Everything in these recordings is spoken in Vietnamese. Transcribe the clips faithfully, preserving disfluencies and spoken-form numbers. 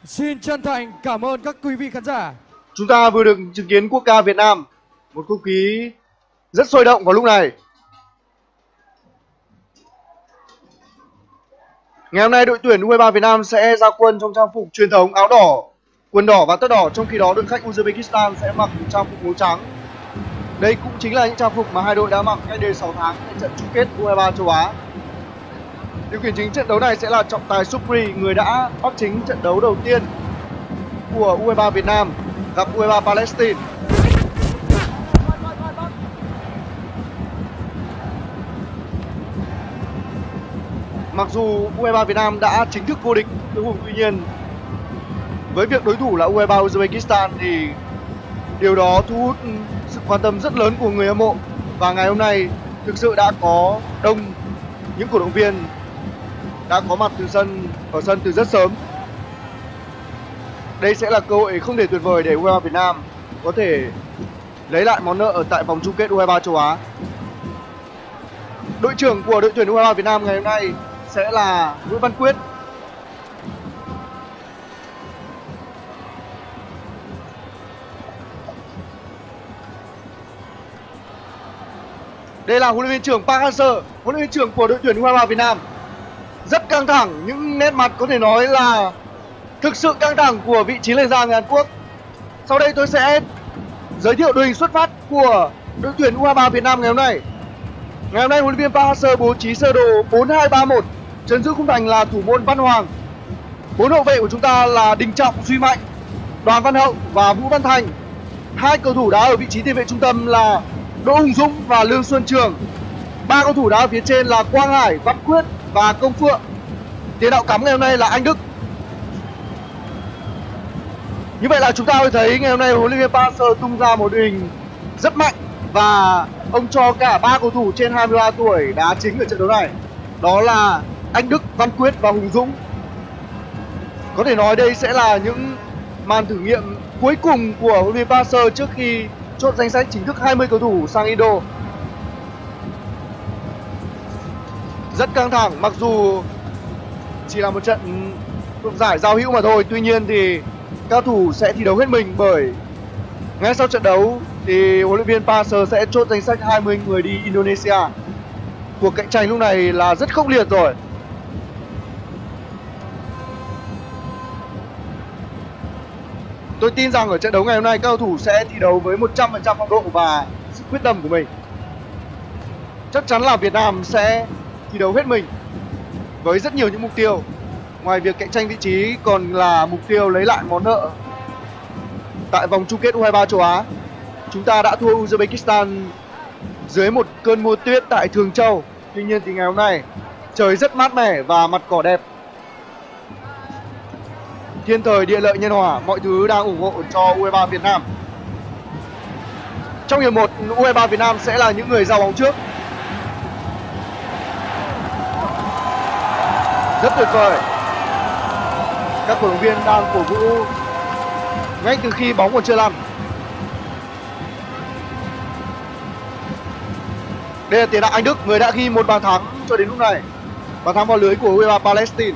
Xin chân thành cảm ơn các quý vị khán giả. Chúng ta vừa được chứng kiến quốc ca Việt Nam, một không khí rất sôi động vào lúc này. Ngày hôm nay đội tuyển u hai ba Việt Nam sẽ ra quân trong trang phục truyền thống áo đỏ, quần đỏ và tất đỏ, trong khi đó đội khách Uzbekistan sẽ mặc trang phục màu trắng. Đây cũng chính là những trang phục mà hai đội đã mặc cách đây sáu tháng tại trận chung kết u hai ba châu Á. Điều khiển chính trận đấu này sẽ là trọng tài Supri, người đã bắt chính trận đấu đầu tiên của u hai ba Việt Nam gặp u hai ba Palestine. Mặc dù u hai ba Việt Nam đã chính thức vô địch tứ hùng, tuy nhiên với việc đối thủ là u hai ba Uzbekistan thì điều đó thu hút sự quan tâm rất lớn của người hâm mộ. Và ngày hôm nay thực sự đã có đông những cổ động viên đã có mặt từ sân ở sân từ rất sớm. Đây sẽ là cơ hội không thể tuyệt vời để u hai ba Việt Nam có thể lấy lại món nợ ở tại vòng chung kết u hai ba châu Á. Đội trưởng của đội tuyển u hai ba Việt Nam ngày hôm nay sẽ là Nguyễn Văn Quyết. Đây là huấn luyện viên trưởng Park Hang-seo, huấn luyện viên trưởng của đội tuyển u hai ba Việt Nam. Rất căng thẳng, những nét mặt có thể nói là thực sự căng thẳng của vị trí lề gia người Hàn Quốc. Sau đây tôi sẽ giới thiệu đội hình xuất phát của đội tuyển u hai ba Việt Nam ngày hôm nay. Ngày hôm nay huấn luyện viên Park Hang-seo bố trí sơ đồ bốn hai ba một, trấn giữ khung thành là thủ môn Văn Hoàng. Bốn hậu vệ của chúng ta là Đình Trọng, Duy Mạnh, Đoàn Văn Hậu và Vũ Văn Thành. Hai cầu thủ đá ở vị trí tiền vệ trung tâm là Đỗ Hùng Dũng và Lương Xuân Trường. Ba cầu thủ đá ở phía trên là Quang Hải, Văn Quyết và Công Phượng. Tiền đạo cắm ngày hôm nay là Anh Đức. Như vậy là chúng ta có thấy ngày hôm nay huấn luyện viên Park Hang-seo tung ra một đội hình rất mạnh và ông cho cả ba cầu thủ trên hai mươi ba tuổi đá chính ở trận đấu này. Đó là Anh Đức, Văn Quyết và Hùng Dũng. Có thể nói đây sẽ là những màn thử nghiệm cuối cùng của huấn luyện viên Park Hang-seo trước khi chốt danh sách chính thức hai mươi cầu thủ sang Indo. Rất căng thẳng, mặc dù chỉ là một trận thuộc giải giao hữu mà thôi, tuy nhiên thì các thủ sẽ thi đấu hết mình, bởi ngay sau trận đấu thì huấn luyện viên Park Hang-seo sẽ chốt danh sách hai mươi người đi Indonesia. Cuộc cạnh tranh lúc này là rất khốc liệt rồi. Tôi tin rằng ở trận đấu ngày hôm nay các cầu thủ sẽ thi đấu với một trăm phần trăm phong độ và sự quyết tâm của mình. Chắc chắn là Việt Nam sẽ thi đấu hết mình với rất nhiều những mục tiêu. Ngoài việc cạnh tranh vị trí còn là mục tiêu lấy lại món nợ tại vòng chung kết u hai ba châu Á. Chúng ta đã thua Uzbekistan dưới một cơn mưa tuyết tại Thường Châu. Tuy nhiên thì ngày hôm nay trời rất mát mẻ và mặt cỏ đẹp. Thiên thời địa lợi nhân hòa, mọi thứ đang ủng hộ cho u hai ba Việt Nam. Trong hiệp một, u hai ba Việt Nam sẽ là những người giao bóng trước. Rất tuyệt vời. Các cổ động viên đang cổ vũ ngay từ khi bóng còn chưa lăn. Đây là tiền đạo Anh Đức, người đã ghi một bàn thắng cho đến lúc này, bàn thắng vào lưới của u hai ba Palestine.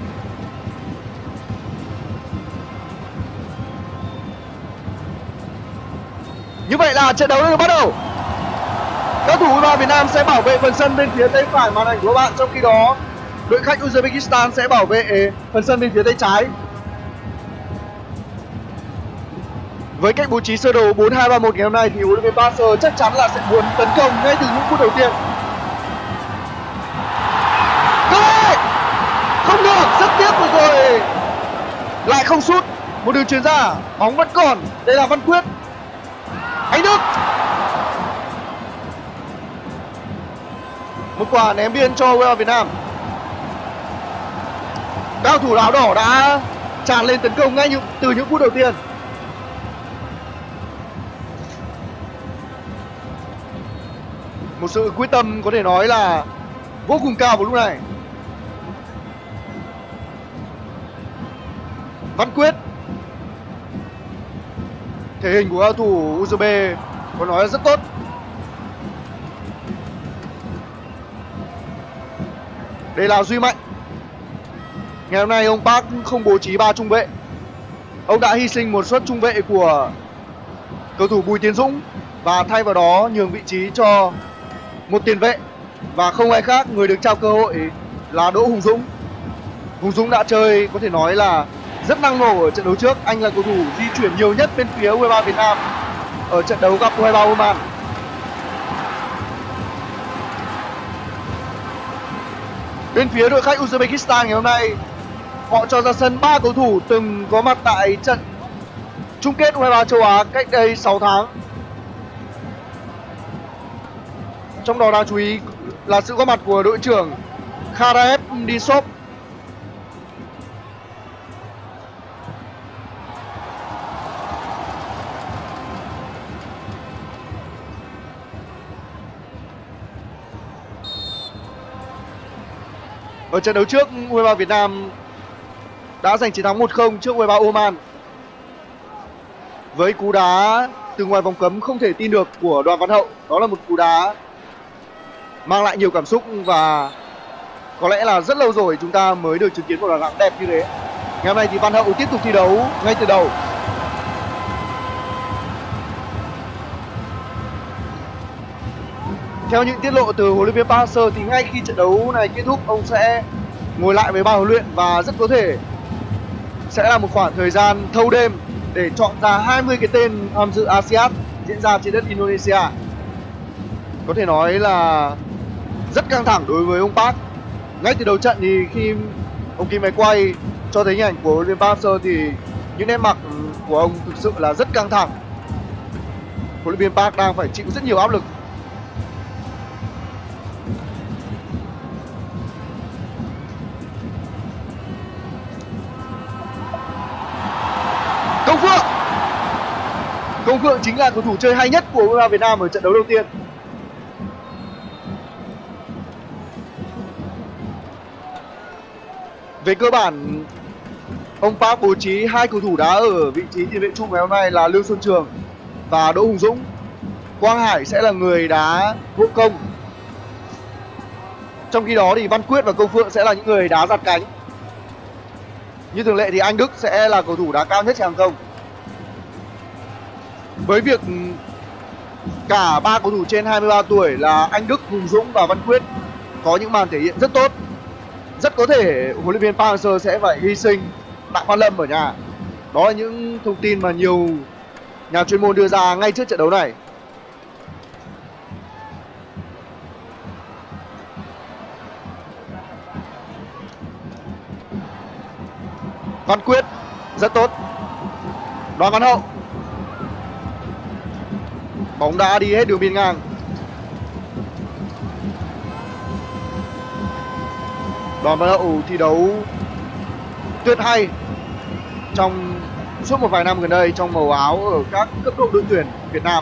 Như vậy là trận đấu đã được bắt đầu. Các thủ u hai ba Việt Nam sẽ bảo vệ phần sân bên phía tay phải màn ảnh của các bạn, trong khi đó đội khách Uzbekistan sẽ bảo vệ phần sân bên phía tay trái. Với cách bố trí sơ đồ bốn hai ba một ngày hôm nay thì huấn luyện viên Park Hang-seo chắc chắn là sẽ muốn tấn công ngay từ những phút đầu tiên. Không được, rất tiếc vừa rồi lại không sút. Một đường chuyền ra, bóng vẫn còn. Đây là Văn Quyết, Anh Đức. Một quả ném biên cho u hai ba Việt Nam. Các cầu thủ áo đỏ đã tràn lên tấn công ngay từ những phút đầu tiên. Một sự quyết tâm có thể nói là vô cùng cao vào lúc này. Văn Quyết. Thể hình của cầu thủ Uzbek có nói là rất tốt. Đây là Duy Mạnh. Ngày hôm nay ông Park không bố trí ba trung vệ Ông đã hy sinh một suất trung vệ của cầu thủ Bùi Tiến Dũng và thay vào đó nhường vị trí cho một tiền vệ, và không ai khác, người được trao cơ hội là Đỗ Hùng Dũng. Hùng Dũng đã chơi có thể nói là rất năng nổ ở trận đấu trước. Anh là cầu thủ di chuyển nhiều nhất bên phía u hai ba Việt Nam ở trận đấu gặp u hai ba Oman. Bên phía đội khách Uzbekistan ngày hôm nay, họ cho ra sân ba cầu thủ từng có mặt tại trận chung kết u hai ba châu Á cách đây sáu tháng. Trong đó đáng chú ý là sự góp mặt của đội trưởng Kharaev Disop. Ở trận đấu trước, u hai ba Việt Nam đã giành chiến thắng một không trước u hai ba Oman với cú đá từ ngoài vòng cấm không thể tin được của Đoàn Văn Hậu. Đó là một cú đá mang lại nhiều cảm xúc và có lẽ là rất lâu rồi chúng ta mới được chứng kiến một đoạn đẹp như thế. Ngày hôm nay thì Văn Hậu tiếp tục thi đấu ngay từ đầu. Theo những tiết lộ từ huấn luyện viên Park Hang-seo thì ngay khi trận đấu này kết thúc, ông sẽ ngồi lại với ban huấn luyện và rất có thể sẽ là một khoảng thời gian thâu đêm để chọn ra hai mươi cái tên tham dự a sê an diễn ra trên đất Indonesia. Có thể nói là rất căng thẳng đối với ông Park. Ngay từ đầu trận thì khi ông Kim máy quay cho thấy hình ảnh của huấn luyện viên Park Hang-seo thì những nét mặt của ông thực sự là rất căng thẳng. Huấn luyện viên Park đang phải chịu rất nhiều áp lực. Công Phượng Công Phượng chính là cầu thủ chơi hay nhất của u hai ba Việt Nam ở trận đấu đầu tiên. Về cơ bản, ông Park bố trí hai cầu thủ đá ở vị trí tiền vệ chung ngày hôm nay là Lương Xuân Trường và Đỗ Hùng Dũng. Quang Hải sẽ là người đá hộ công. Trong khi đó thì Văn Quyết và Công Phượng sẽ là những người đá giạt cánh. Như thường lệ thì Anh Đức sẽ là cầu thủ đá cao nhất trên hàng công. Với việc cả ba cầu thủ trên hai mươi ba tuổi là Anh Đức, Hùng Dũng và Văn Quyết có những màn thể hiện rất tốt, rất có thể huấn luyện viên Park Hang-seo sẽ phải hy sinh Đặng Văn Lâm ở nhà. Đó là những thông tin mà nhiều nhà chuyên môn đưa ra ngay trước trận đấu này. Văn Quyết rất tốt. Đoàn Văn Hậu, bóng đã đi hết đường biên ngang. Đoàn Văn Hậu thi đấu tuyệt hay trong suốt một vài năm gần đây trong màu áo ở các cấp độ đội tuyển Việt Nam.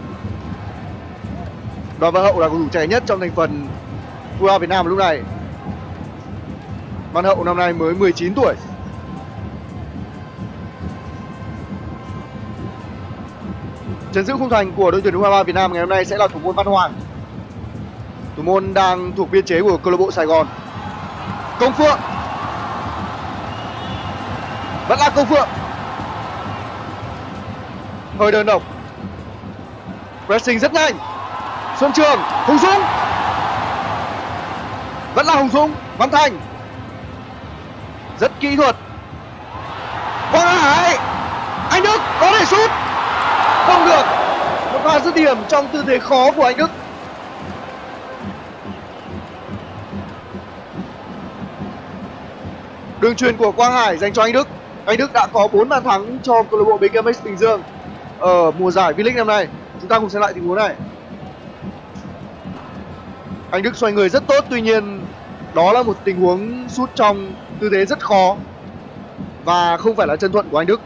Đoàn Văn Hậu là cầu thủ trẻ nhất trong thành phần u hai ba Việt Nam lúc này. Văn Hậu năm nay mới mười chín tuổi. Chấn giữ khung thành của đội tuyển u hai ba Việt Nam ngày hôm nay sẽ là thủ môn Văn Hoàng. Thủ môn đang thuộc biên chế của câu lạc bộ Sài Gòn. Công Phượng, vẫn là Công Phượng, hơi đơn độc, pressing rất nhanh. Xuân Trường, Hùng Dũng, vẫn là Hùng Dũng. Văn Thành, rất kỹ thuật. Quang Hải, Anh Đức có thể sút, không được. Một pha dứt điểm trong tư thế khó của Anh Đức. Đường chuyền của Quang Hải dành cho Anh Đức. Anh Đức đã có bốn bàn thắng cho câu lạc bộ bê ca em ích Bình Dương ở mùa giải V-League năm nay. Chúng ta cùng xem lại tình huống này. Anh Đức xoay người rất tốt, tuy nhiên đó là một tình huống sút trong tư thế rất khó và không phải là chân thuận của Anh Đức.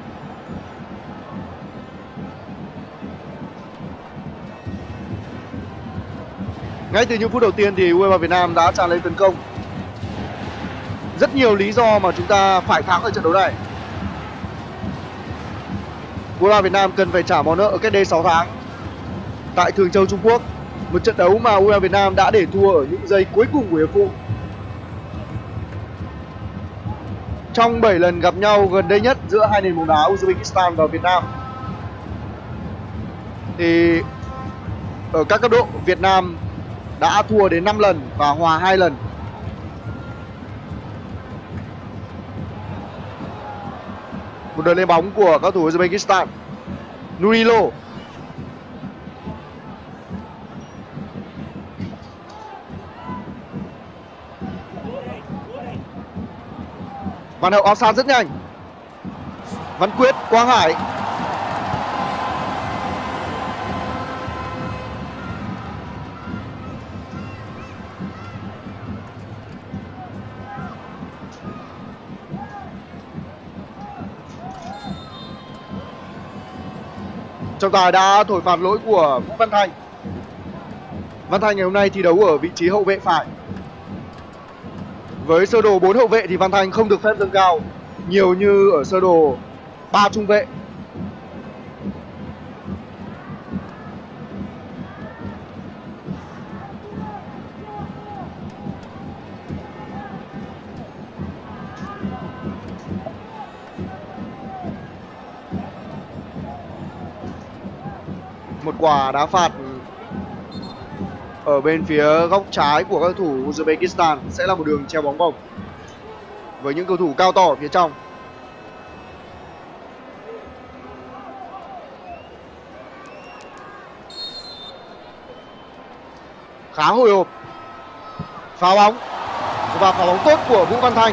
Ngay từ những phút đầu tiên thì u hai ba Việt Nam đã tràn lên tấn công. Rất nhiều lý do mà chúng ta phải thắng ở trận đấu này. u hai ba Việt Nam cần phải trả món nợ ở cách đây sáu tháng tại Thường Châu, Trung Quốc. Một trận đấu mà u hai ba Việt Nam đã để thua ở những giây cuối cùng của hiệp phụ. trong bảy lần gặp nhau gần đây nhất giữa hai nền bóng đá Uzbekistan và Việt Nam thì ở các cấp độ Việt Nam đã thua đến năm lần và hòa hai lần. Một đợt lên bóng của các thủ Uzbekistan. Nurilo. Văn Hậu áp sát rất nhanh. Văn Quyết, Quang Hải. Trọng tài đã thổi phạt lỗi của Vũ Văn Thành. Văn Thành ngày hôm nay thi đấu ở vị trí hậu vệ phải. Với sơ đồ bốn hậu vệ thì Văn Thành không được phép dâng cao nhiều như ở sơ đồ ba trung vệ. Một quả đá phạt ở bên phía góc trái của các cầu thủ Uzbekistan sẽ là một đường treo bóng bổng với những cầu thủ cao to ở phía trong. Khá hồi hộp. Phá bóng và phá bóng tốt của Vũ Văn Thành.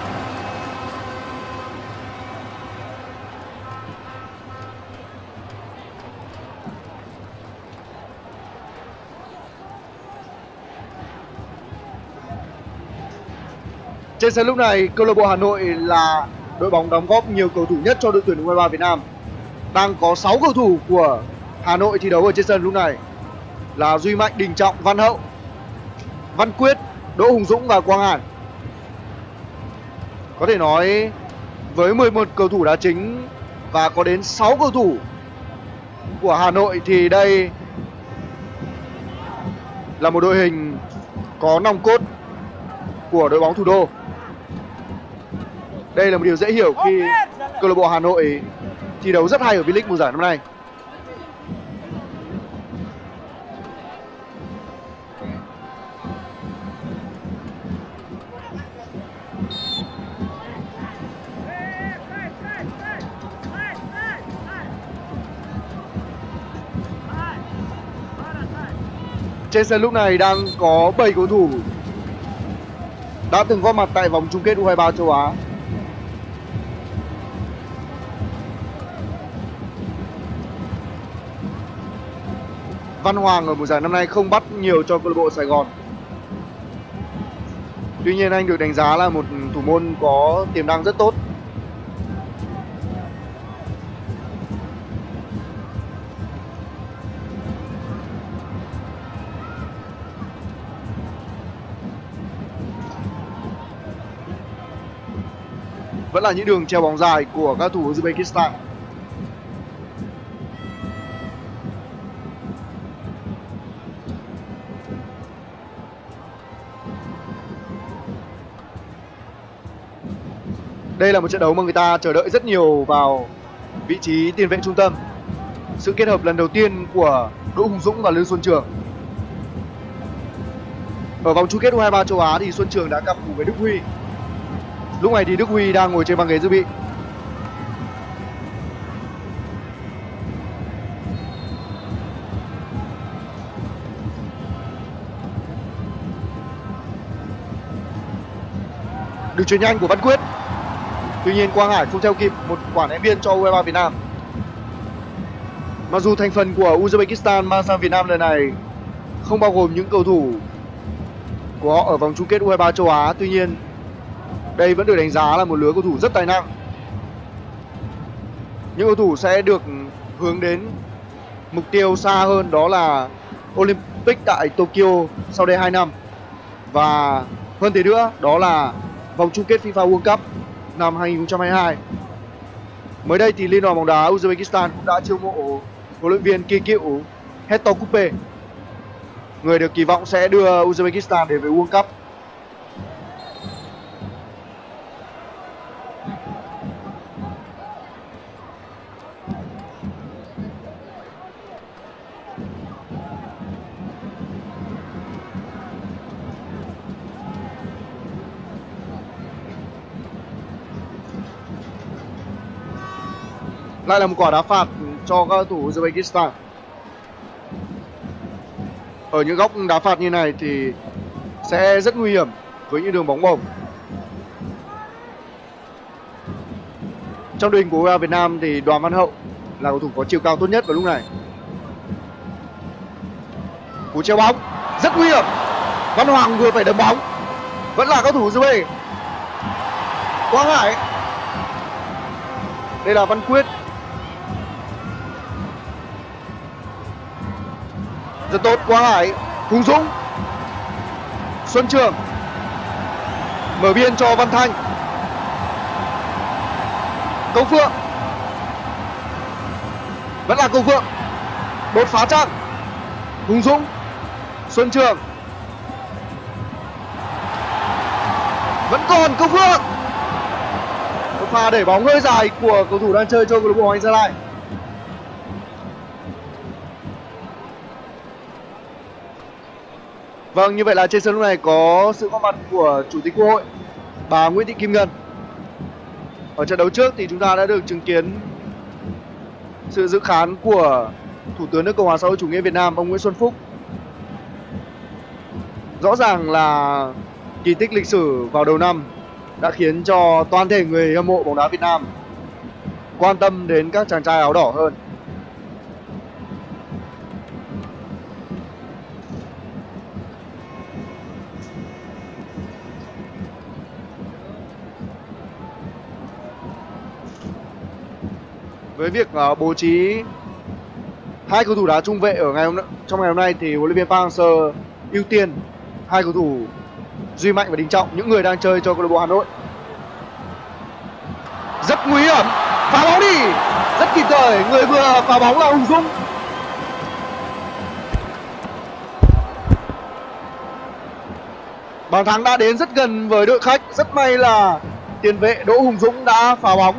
Trên sân lúc này, câu lạc bộ Hà Nội là đội bóng đóng góp nhiều cầu thủ nhất cho đội tuyển u hai ba Việt Nam. Đang có sáu cầu thủ của Hà Nội thi đấu ở trên sân lúc này là Duy Mạnh, Đình Trọng, Văn Hậu, Văn Quyết, Đỗ Hùng Dũng và Quang Hải. Có thể nói với mười một cầu thủ đá chính và có đến sáu cầu thủ của Hà Nội thì đây là một đội hình có nòng cốt của đội bóng thủ đô. Đây là một điều dễ hiểu khi câu lạc bộ Hà Nội thi đấu rất hay ở V-League mùa giải năm nay. Trên sân lúc này đang có bảy cầu thủ đã từng góp mặt tại vòng chung kết u hai ba châu Á. Văn Hoàng ở mùa giải năm nay không bắt nhiều cho câu lạc bộ Sài Gòn. Tuy nhiên anh được đánh giá là một thủ môn có tiềm năng rất tốt. Vẫn là những đường treo bóng dài của các thủ Uzbekistan. Đây là một trận đấu mà người ta chờ đợi rất nhiều vào vị trí tiền vệ trung tâm. Sự kết hợp lần đầu tiên của Đỗ Hùng Dũng và Lương Xuân Trường. Ở vòng chung kết u hai ba châu Á thì Xuân Trường đã cặp cùng với Đức Huy. Lúc này thì Đức Huy đang ngồi trên băng ghế dự bị. Đường chuyền nhanh của Văn Quyết. Tuy nhiên Quang Hải không theo kịp một quả ném biên cho u hai ba Việt Nam. Mặc dù thành phần của Uzbekistan mang sang Việt Nam lần này không bao gồm những cầu thủ của họ ở vòng chung kết u hai ba châu Á, tuy nhiên đây vẫn được đánh giá là một lứa cầu thủ rất tài năng. Những cầu thủ sẽ được hướng đến mục tiêu xa hơn, đó là Olympic tại Tokyo sau đây hai năm. Và hơn thế nữa, đó là vòng chung kết FIFA World Cup năm hai nghìn không trăm hai mươi hai. Mới đây thì Liên đoàn bóng đá Uzbekistan cũng đã chiêu mộ huấn luyện viên kỳ cựu Hector Coupe, người được kỳ vọng sẽ đưa Uzbekistan đến với World Cup. Lại là một quả đá phạt cho các cầu thủ Uzbekistan. Ở những góc đá phạt như này thì sẽ rất nguy hiểm với những đường bóng bổng. Trong đội hình của u hai ba Việt Nam thì Đoàn Văn Hậu là cầu thủ có chiều cao tốt nhất vào lúc này. Cú treo bóng rất nguy hiểm. Văn Hoàng vừa phải đấm bóng. Vẫn là cầu thủ u hai ba. Quang Hải. Đây là Văn Quyết. Rất tốt, Quang Hải. Hùng Dũng. Xuân Trường. Mở biên cho Văn Thanh. Công Phượng. Vẫn là Công Phượng. Đột phá chặn. Hùng Dũng. Xuân Trường. Vẫn còn Công Phượng. Một pha để bóng hơi dài của cầu thủ đang chơi cho câu lạc bộ Hoàng Anh Gia Lai. Vâng, như vậy là trên sân lúc này có sự góp mặt của Chủ tịch Quốc hội, bà Nguyễn Thị Kim Ngân. Ở trận đấu trước thì chúng ta đã được chứng kiến sự dự khán của Thủ tướng nước Cộng hòa xã hội chủ nghĩa Việt Nam, ông Nguyễn Xuân Phúc. Rõ ràng là kỳ tích lịch sử vào đầu năm đã khiến cho toàn thể người hâm mộ bóng đá Việt Nam quan tâm đến các chàng trai áo đỏ hơn. Với việc uh, bố trí hai cầu thủ đá trung vệ ở ngày hôm trong ngày hôm nay thì huấn luyện viên Park Hang-seo ưu tiên hai cầu thủ Duy Mạnh và Đình Trọng, những người đang chơi cho câu lạc bộ Hà Nội. Rất nguy hiểm, phá bóng đi, rất kịp thời, người vừa phá bóng là Hùng Dũng. Bàn thắng đã đến rất gần với đội khách, rất may là tiền vệ Đỗ Hùng Dũng đã phá bóng.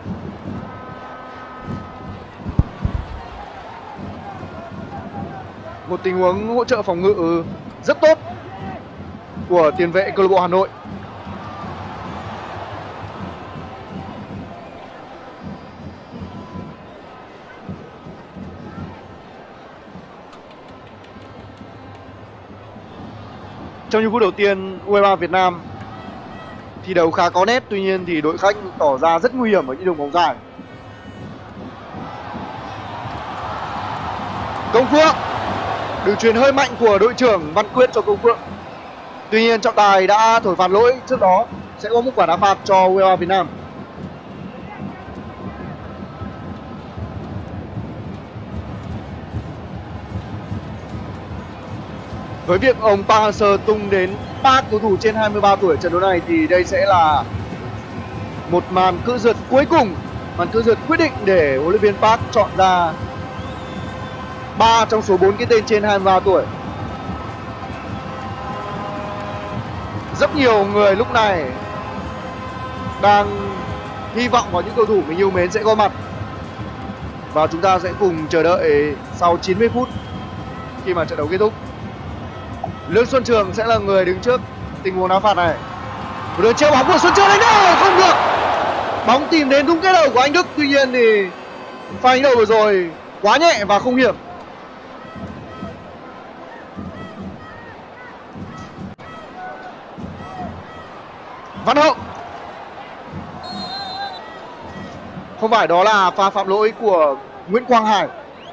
Một tình huống hỗ trợ phòng ngự rất tốt của tiền vệ câu lạc bộ Hà Nội. Trong những phút đầu tiên, u hai ba Việt Nam thi đấu khá có nét, tuy nhiên thì đội khách tỏ ra rất nguy hiểm ở những đường bóng dài. Công Phượng, đường chuyền hơi mạnh của đội trưởng Văn Quyết cho Công Phượng. Tuy nhiên trọng tài đã thổi phạt lỗi trước đó, sẽ có một quả đá phạt cho u hai ba Việt Nam. Với việc ông Park Hang-seo tung đến ba cầu thủ trên hai mươi ba tuổi trận đấu này thì đây sẽ là một màn cự rượt cuối cùng, màn cự rượt quyết định để huấn luyện viên Park chọn ra ba trong số bốn cái tên trên hai mươi ba tuổi. Rất nhiều người lúc này đang hy vọng vào những cầu thủ mình yêu mến sẽ có mặt. Và chúng ta sẽ cùng chờ đợi sau chín mươi phút khi mà trận đấu kết thúc. Lương Xuân Trường sẽ là người đứng trước tình huống đá phạt này. Một đường treo bóng của Xuân Trường đánh đầu không được. Bóng tìm đến đúng cái đầu của anh Đức, tuy nhiên thì pha đánh đầu vừa rồi quá nhẹ và không hiểm. Văn Hậu. Không phải, đó là pha phạm lỗi của Nguyễn Quang Hải.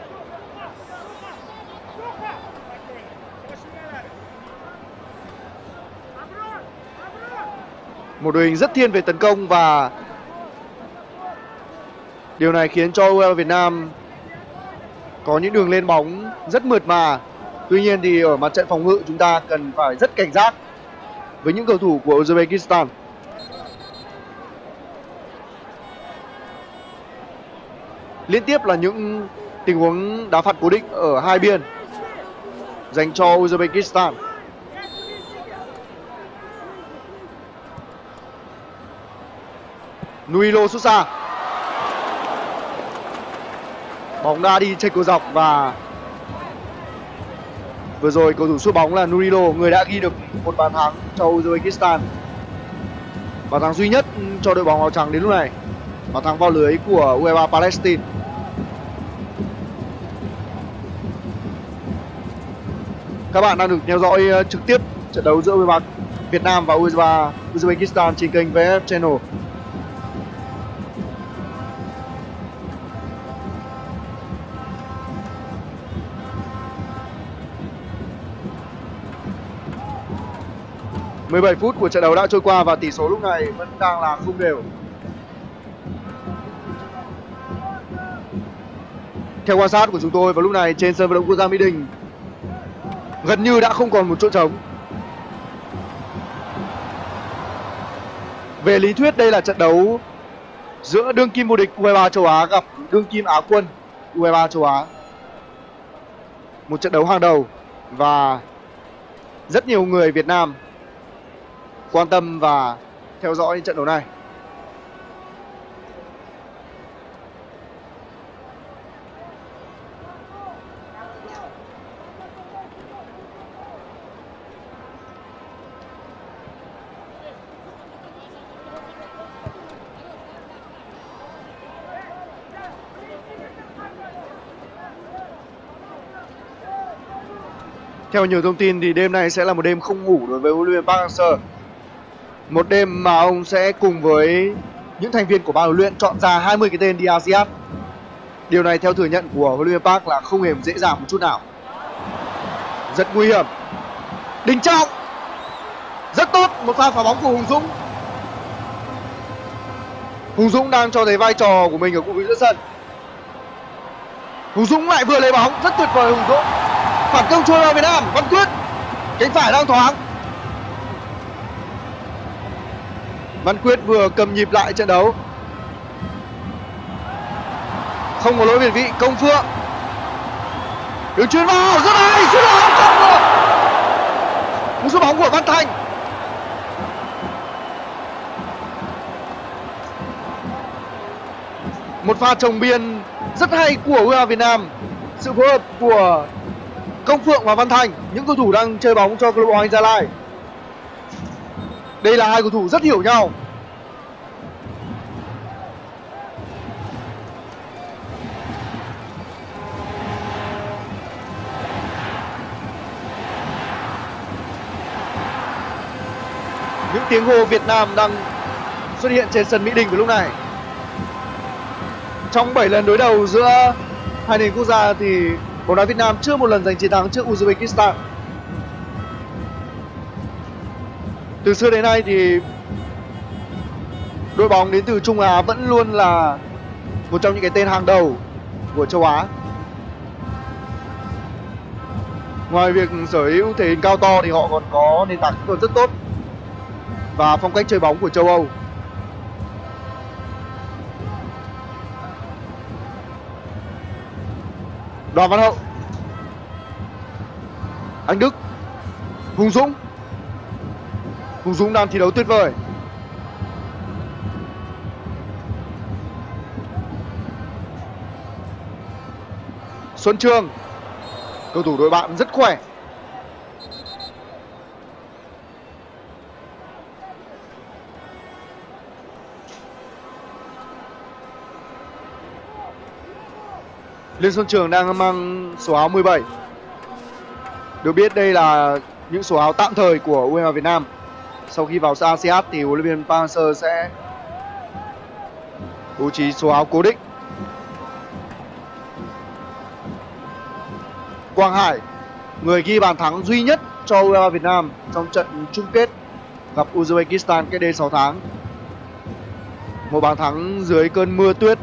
Một đội hình rất thiên về tấn công và điều này khiến cho u hai ba Việt Nam có những đường lên bóng rất mượt mà. Tuy nhiên thì ở mặt trận phòng ngự chúng ta cần phải rất cảnh giác với những cầu thủ của Uzbekistan. Liên tiếp là những tình huống đá phạt cố định ở hai biên dành cho Uzbekistan. Nuilo sút xa. Bóng đã đi chệch cầu dọc và vừa rồi cầu thủ sút bóng là Nuilo, người đã ghi được một bàn thắng cho Uzbekistan. Bàn thắng duy nhất cho đội bóng áo trắng đến lúc này. Bàn thắng vào lưới của u e ba Palestine. Các bạn đang được theo dõi trực tiếp trận đấu giữa u e ba Việt Nam và u e ba Uzbekistan trên kênh vê ép Channel. mười bảy phút của trận đấu đã trôi qua và tỷ số lúc này vẫn đang là không đều. Theo quan sát của chúng tôi vào lúc này trên sân vận động quốc gia Mỹ Đình gần như đã không còn một chỗ trống. Về lý thuyết đây là trận đấu giữa đương kim vô địch u e ba châu Á gặp đương kim Á quân u e ba châu Á. Một trận đấu hàng đầu và rất nhiều người Việt Nam quan tâm và theo dõi trận đấu này. Theo nhiều thông tin thì đêm nay sẽ là một đêm không ngủ đối với huấn luyện viên Park Hang-seo. Một đêm mà ông sẽ cùng với những thành viên của ban huấn luyện chọn ra hai mươi cái tên đi a sê an. Điều này theo thừa nhận của huấn luyện viên Park là không hề dễ dàng một chút nào. Rất nguy hiểm. Đình Trọng. Rất tốt, một pha phá bóng của Hùng Dũng. Hùng Dũng đang cho thấy vai trò của mình ở khu vực giữa sân. Hùng Dũng lại vừa lấy bóng, rất tuyệt vời Hùng Dũng. Phản công trôi vào Việt Nam, Văn Quyết. Cánh phải đang thoáng. Văn Quyết vừa cầm nhịp lại trận đấu. Không có lỗi việt vị. Công Phượng đường chuyền vào, rất hay, sút bóng không được. Một sút bóng của Văn Thành. Một pha chồng biên rất hay của u e ba Việt Nam. Sự phối hợp của Công Phượng và Văn Thành, những cầu thủ đang chơi bóng cho câu lạc bộ Hoàng Anh Gia Lai. Đây là hai cầu thủ rất hiểu nhau. Những tiếng hô Việt Nam đang xuất hiện trên sân Mỹ Đình vào lúc này. Trong bảy lần đối đầu giữa hai nền quốc gia thì bóng đá Việt Nam chưa một lần giành chiến thắng trước Uzbekistan. Từ xưa đến nay thì đội bóng đến từ Trung Á vẫn luôn là một trong những cái tên hàng đầu của châu Á. Ngoài việc sở hữu thể hình cao to thì họ còn có nền tảng kỹ thuật rất tốt và phong cách chơi bóng của châu Âu. Đoàn Văn Hậu, Anh Đức, Hùng Dũng. Hùng Dũng đang thi đấu tuyệt vời. Xuân Trường, cầu thủ đội bạn rất khỏe. Lê Xuân Trường đang mang số áo mười bảy. Được biết đây là những số áo tạm thời của u e ba Việt Nam. Sau khi vào a sê an thì huấn luyện viên Park Hang-seo sẽ bố trí số áo cố định. Quang Hải, người ghi bàn thắng duy nhất cho u e ba Việt Nam trong trận chung kết gặp Uzbekistan cách đây sáu tháng. Một bàn thắng dưới cơn mưa tuyết.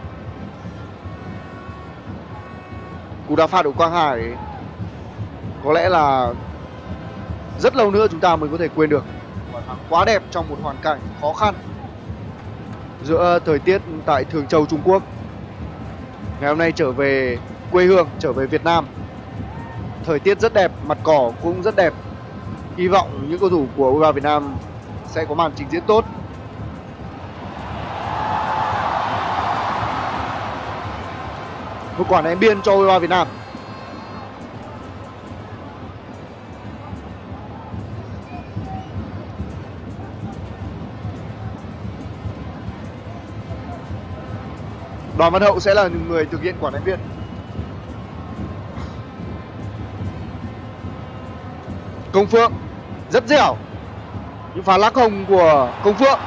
Cú đá phạt của Quang Hải có lẽ là rất lâu nữa chúng ta mới có thể quên được. Bàn thắng quá đẹp trong một hoàn cảnh khó khăn giữa thời tiết tại Thường Châu, Trung Quốc. Ngày hôm nay trở về quê hương, trở về Việt Nam. Thời tiết rất đẹp, mặt cỏ cũng rất đẹp. Hy vọng những cầu thủ của u e ba Việt Nam sẽ có màn trình diễn tốt. Một quả ném biên cho u e ba Việt Nam. Đoàn Văn Hậu sẽ là người thực hiện quản đánh viên. Công Phượng rất dẻo, những pha lắc hồng của Công Phượng.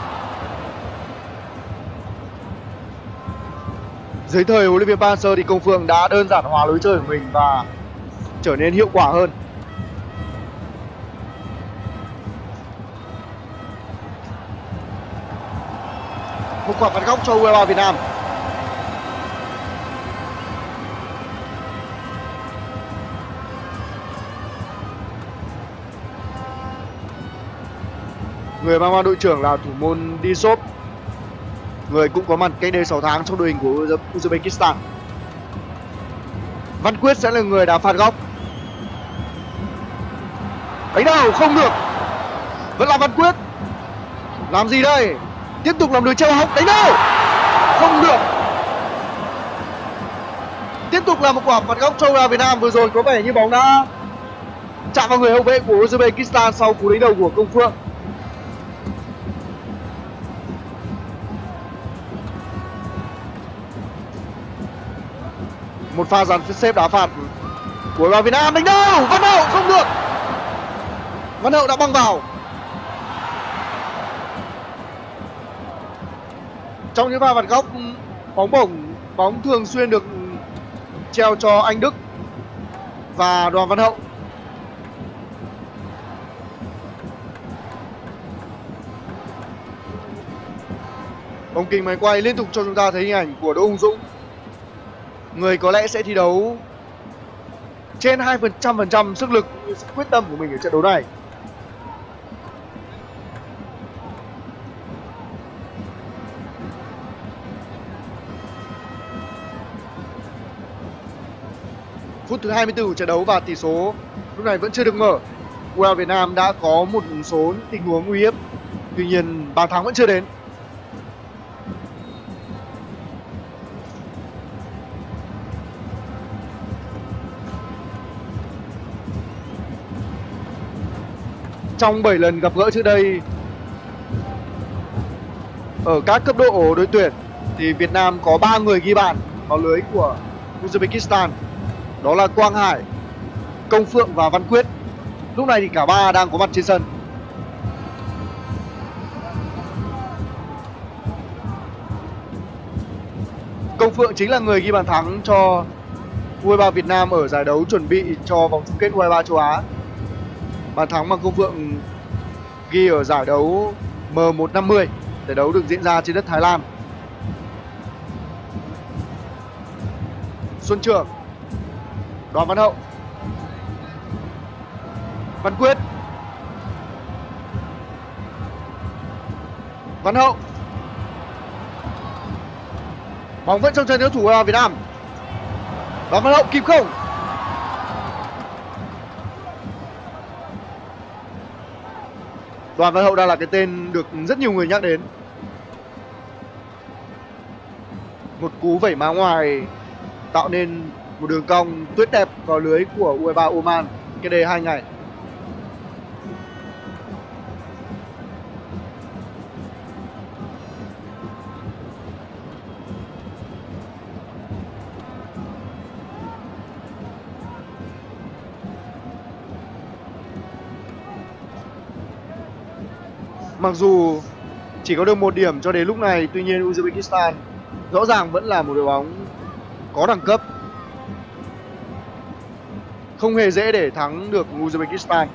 Dưới thời huấn luyện viên Park Hang-seo thì Công Phượng đã đơn giản hóa lối chơi của mình và trở nên hiệu quả hơn. Một quả phạt góc cho u hai ba Việt Nam. Người mang mang đội trưởng là thủ môn Disop, người cũng có mặt cách đây sáu tháng trong đội hình của Uzbekistan. Văn Quyết sẽ là người đá phạt góc. Đánh đầu không được, vẫn là Văn Quyết. Làm gì đây? Tiếp tục làm đường treo hóc, đánh đầu không được. Tiếp tục là một quả phạt góc cho u hai ba Việt Nam. Vừa rồi có vẻ như bóng đã chạm vào người hậu vệ của Uzbekistan sau cú đánh đầu của Công Phượng. Một pha dàn xếp đá phạt của u hai ba Việt Nam. Đánh đầu Văn Hậu không được, Văn Hậu đã băng vào. Trong những pha phạt góc bóng bổng, bóng thường xuyên được treo cho Anh Đức và Đoàn Văn Hậu. Ống kính máy quay liên tục cho chúng ta thấy hình ảnh của Đỗ Hùng Dũng, người có lẽ sẽ thi đấu trên hai trăm phần trăm sức lực cũng như sự quyết tâm của mình ở trận đấu này. Phút thứ hai mươi tư của trận đấu và tỷ số lúc này vẫn chưa được mở. u hai ba Việt Nam đã có một số tình huống nguy hiểm, tuy nhiên bàn thắng vẫn chưa đến. Trong bảy lần gặp gỡ trước đây ở các cấp độ đội tuyển thì Việt Nam có ba người ghi bàn vào lưới của Uzbekistan. Đó là Quang Hải, Công Phượng và Văn Quyết. Lúc này thì cả ba đang có mặt trên sân. Công Phượng chính là người ghi bàn thắng cho u hai ba Việt Nam ở giải đấu chuẩn bị cho vòng chung kết u hai ba châu Á. Bàn thắng mà Công Phượng ghi ở giải đấu M một năm mươi, giải đấu được diễn ra trên đất Thái Lan. Xuân Trường, Đoàn Văn Hậu, Văn Quyết, Văn Hậu. Bóng vẫn trong chân đối thủ u hai ba Việt Nam. Đoàn Văn Hậu kịp không? Đoàn Văn Hậu đang là cái tên được rất nhiều người nhắc đến. Một cú vẩy má ngoài tạo nên một đường cong tuyệt đẹp vào lưới của u hai ba Oman cách đây hai ngày. Mặc dù chỉ có được một điểm cho đến lúc này, tuy nhiên Uzbekistan rõ ràng vẫn là một đội bóng có đẳng cấp. Không hề dễ để thắng được Uzbekistan.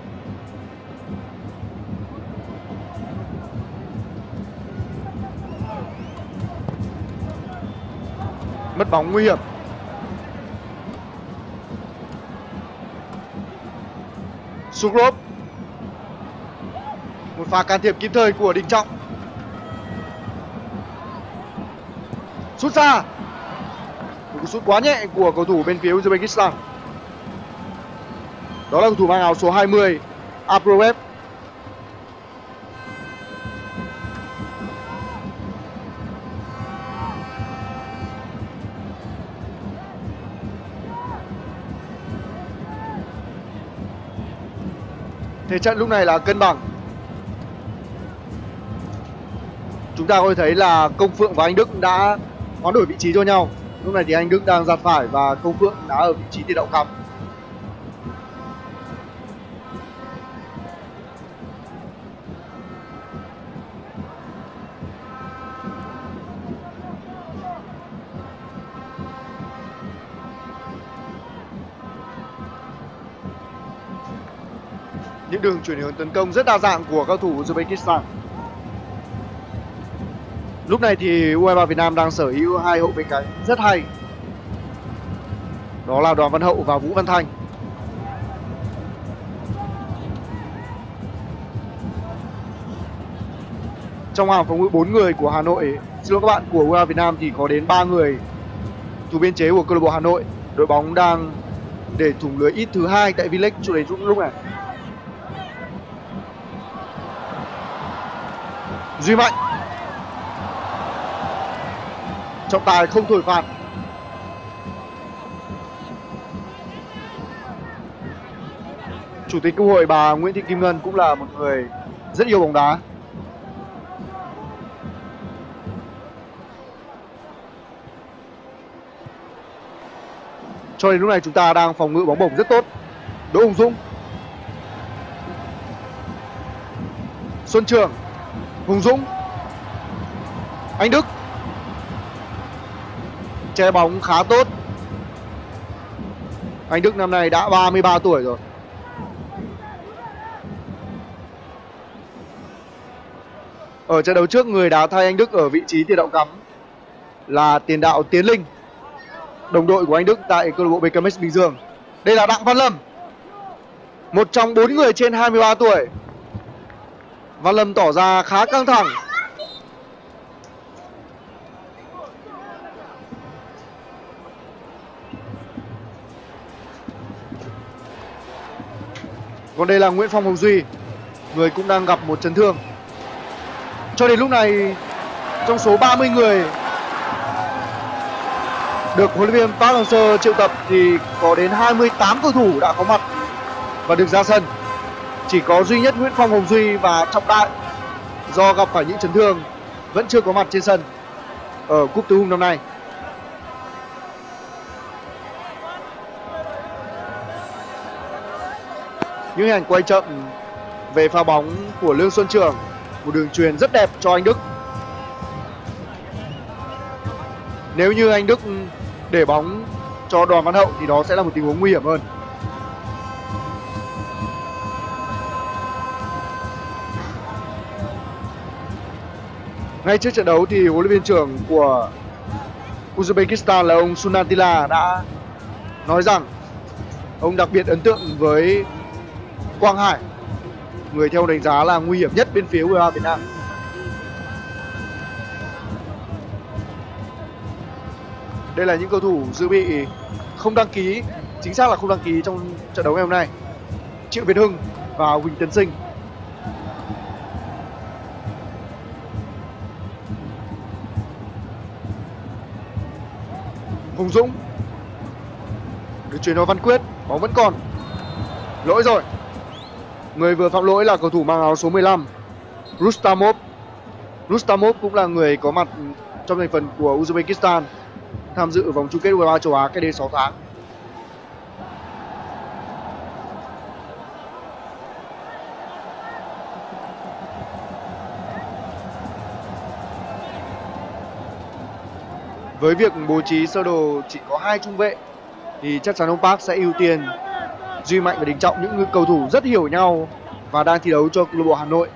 Mất bóng nguy hiểm. Sukrov. Một pha can thiệp kịp thời của Đình Trọng. Sút xa. Một cú sút quá nhẹ của cầu thủ bên phía Uzbekistan. Đó là cầu thủ mang áo số hai mươi, Aprovev. Thế trận lúc này là cân bằng. Chúng ta có thể thấy là Công Phượng và Anh Đức đã hoán đổi vị trí cho nhau. Lúc này thì anh Đức đang giặt phải và Công Phượng đá ở vị trí tiền đạo cắm. Những đường chuyển hướng tấn công rất đa dạng của các thủ Uzbekistan. Lúc này thì u hai ba Việt Nam đang sở hữu hai hậu vệ cánh rất hay. Đó là Đoàn Văn Hậu và Vũ Văn Thanh. Trong hàng phòng ngự bốn người của Hà Nội, xin lỗi các bạn, của u hai ba Việt Nam thì có đến ba người thuộc biên chế của câu lạc bộ Hà Nội. Đội bóng đang để thủng lưới ít thứ hai tại V-League cho đến lúc này. Duy Mạnh, trọng tài không thổi phạt. Chủ tịch Quốc hội bà Nguyễn Thị Kim Ngân cũng là một người rất yêu bóng đá. Cho đến lúc này chúng ta đang phòng ngự bóng bổng rất tốt. Đỗ Hùng Dũng, Xuân Trường, Hùng Dũng, Anh Đức, che bóng khá tốt. Anh Đức năm nay đã ba mươi ba tuổi rồi. Ở trận đấu trước, người đá thay anh Đức ở vị trí tiền đạo cắm là tiền đạo Tiến Linh, đồng đội của anh Đức tại câu lạc bộ bê ca em ét Bình Dương. Đây là Đặng Văn Lâm, một trong bốn người trên hai mươi ba tuổi. Văn Lâm tỏ ra khá căng thẳng. Còn đây là Nguyễn Phong Hồng Duy, người cũng đang gặp một chấn thương. Cho đến lúc này, trong số ba mươi người được huấn luyện viên Park Hang-seo triệu tập thì có đến hai mươi tám cầu thủ đã có mặt và được ra sân. Chỉ có duy nhất Nguyễn Phong Hồng Duy và Trọng Đại do gặp phải những chấn thương vẫn chưa có mặt trên sân ở Cúp Tứ Hùng năm nay. Những hình ảnh quay chậm về pha bóng của Lương Xuân Trường, một đường chuyền rất đẹp cho anh Đức. Nếu như anh Đức để bóng cho Đoàn Văn Hậu thì đó sẽ là một tình huống nguy hiểm hơn. Ngay trước trận đấu thì huấn luyện viên trưởng của Uzbekistan là ông Sunatila đã nói rằng ông đặc biệt ấn tượng với Quang Hải, người theo đánh giá là nguy hiểm nhất bên phía u hai ba Việt Nam. Đây là những cầu thủ dự bị không đăng ký, chính xác là không đăng ký trong trận đấu ngày hôm nay: Triệu Việt Hưng và Huỳnh Tấn Sinh. Hùng Dũng được chuyển vào Văn Quyết, bóng vẫn còn. Lỗi rồi. Người vừa phạm lỗi là cầu thủ mang áo số mười lăm, Rustamov. Rustamov cũng là người có mặt trong thành phần của Uzbekistan tham dự vòng chung kết u hai ba châu Á cách đây sáu tháng. Với việc bố trí sơ đồ chỉ có hai trung vệ thì chắc chắn ông Park sẽ ưu tiên Duy Mạnh và Đình Trọng, những cầu thủ rất hiểu nhau và đang thi đấu cho câu lạc bộ Hà Nội.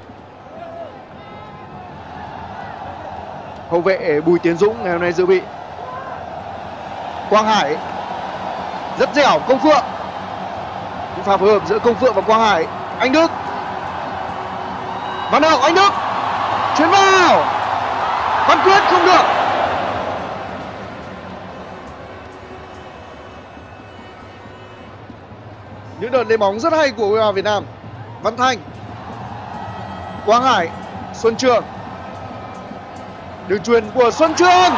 Hậu vệ Bùi Tiến Dũng ngày hôm nay dự bị. Quang Hải rất dẻo. Công Phượng, những pha phối hợp giữa Công Phượng và Quang Hải. Anh Đức, Văn Hậu, Anh Đức chuyền vào. Văn Quyết không được. Những đợt lên bóng rất hay của u hai ba Việt Nam. Văn Thanh, Quang Hải, Xuân Trường. Đường chuyền của Xuân Trường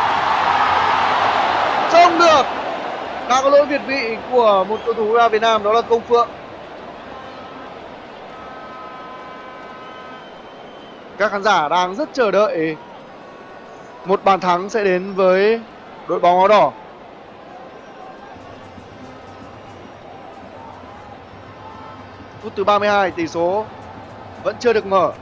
không được. Đã có lỗi việt vị của một cầu thủ u hai ba Việt Nam, đó là Công Phượng. Các khán giả đang rất chờ đợi Một bàn thắng sẽ đến với đội bóng áo đỏ. Phút thứ ba mươi hai, tỷ số vẫn chưa được mở.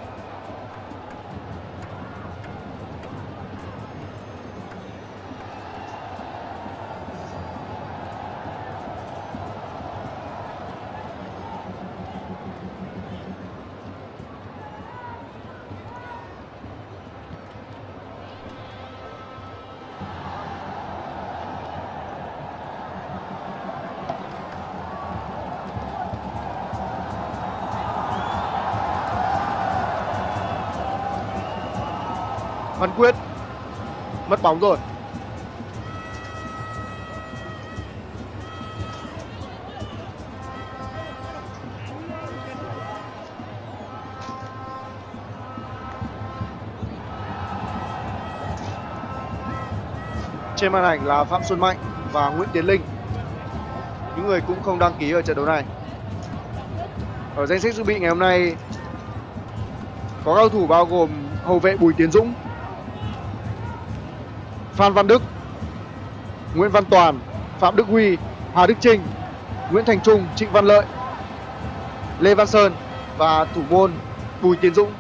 Văn Quyết mất bóng rồi. Trên màn ảnh là Phạm Xuân Mạnh và Nguyễn Tiến Linh, những người cũng không đăng ký ở trận đấu này. Ở danh sách dự bị ngày hôm nay có cầu thủ bao gồm hậu vệ Bùi Tiến Dũng, Phan Văn Đức, Nguyễn Văn Toàn, Phạm Đức Huy, Hà Đức Trinh, Nguyễn Thành Trung, Trịnh Văn Lợi, Lê Văn Sơn và thủ môn Bùi Tiến Dũng.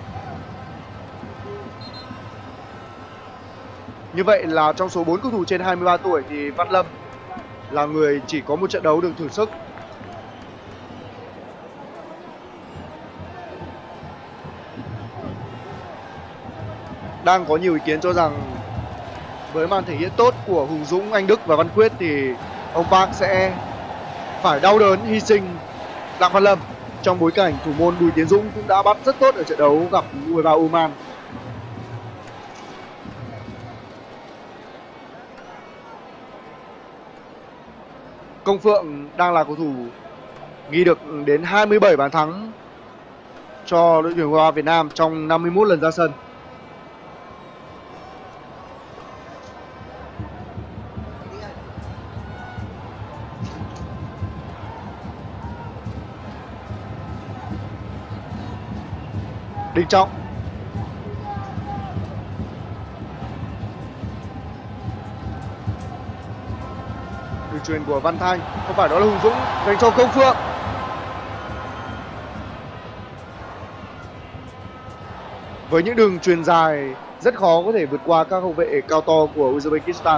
Như vậy là trong số bốn cầu thủ trên hai mươi ba tuổi thì Văn Lâm là người chỉ có một trận đấu được thử sức. Đang có nhiều ý kiến cho rằng với màn thể hiện tốt của Hùng Dũng, Anh Đức và Văn Quyết thì ông Park sẽ phải đau đớn hy sinh Đặng Văn Lâm, trong bối cảnh thủ môn Bùi Tiến Dũng cũng đã bắt rất tốt ở trận đấu gặp u hai ba Oman. Công Phượng đang là cầu thủ ghi được đến hai mươi bảy bàn thắng cho đội tuyển u hai ba Việt Nam trong năm mươi mốt lần ra sân. Đình Trọng, đường chuyền của Văn Thanh, không phải, đó là Hùng Dũng dành cho Công Phượng. Với những đường chuyền dài rất khó có thể vượt qua các hậu vệ cao to của Uzbekistan.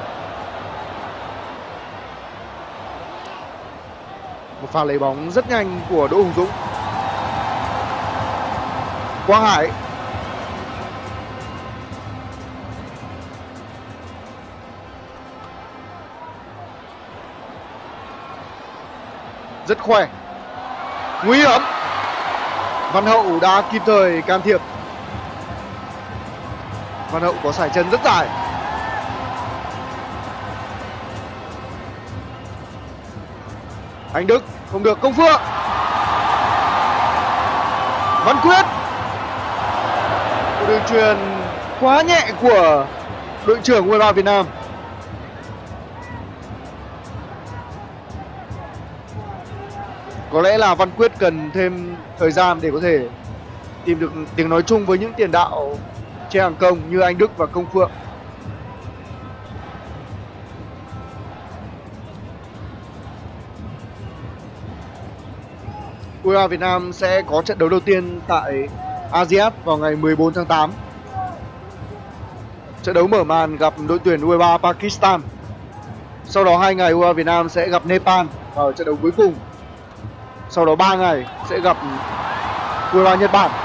Một pha lấy bóng rất nhanh của Đỗ Hùng Dũng. Quang Hải, rất khỏe, nguy hiểm. Văn Hậu đã kịp thời can thiệp. Văn Hậu có sải chân rất dài. Anh Đức không được, Công Phượng, Văn Quyết. Một đường chuyền quá nhẹ của đội trưởng u hai ba Việt Nam. Có lẽ là Văn Quyết cần thêm thời gian để có thể tìm được tiếng nói chung với những tiền đạo trên hàng công như Anh Đức và Công Phượng. u hai ba Việt Nam sẽ có trận đấu đầu tiên tại a si át vào ngày mười bốn tháng tám. Trận đấu mở màn gặp đội tuyển u hai ba Pakistan. Sau đó hai ngày u hai ba Việt Nam sẽ gặp Nepal ở trận đấu cuối cùng. Sau đó ba ngày sẽ gặp u hai ba Nhật Bản.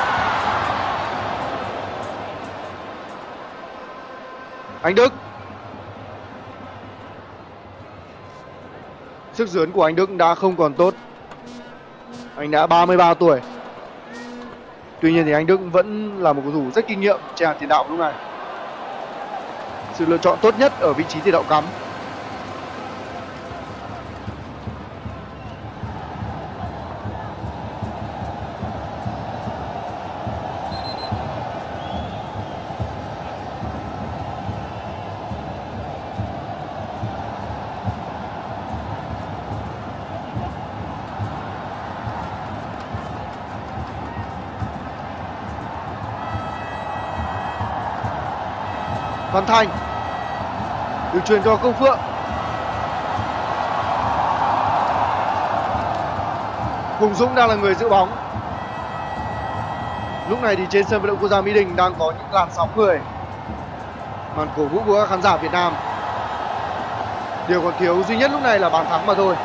Anh Đức, sức dướn của Anh Đức đã không còn tốt. Anh đã ba mươi ba tuổi. Tuy nhiên thì Anh Đức vẫn là một cầu thủ rất kinh nghiệm trên hàng tiền đạo lúc này. Sự lựa chọn tốt nhất ở vị trí tiền đạo cắm. Văn Thành được truyền cho Công Phượng. Hùng Dũng đang là người giữ bóng. Lúc này thì trên sân vận động quốc gia Mỹ Đình đang có những làn sóng người, màn cổ vũ của các khán giả Việt Nam. Điều còn thiếu duy nhất lúc này là bàn thắng mà thôi.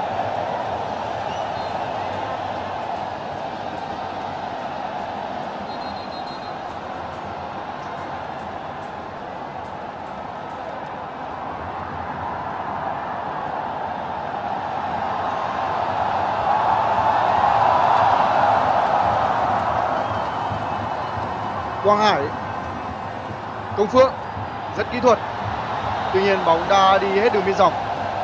Quang Hải, Công Phượng rất kỹ thuật, tuy nhiên bóng đã đi hết đường biên dọc.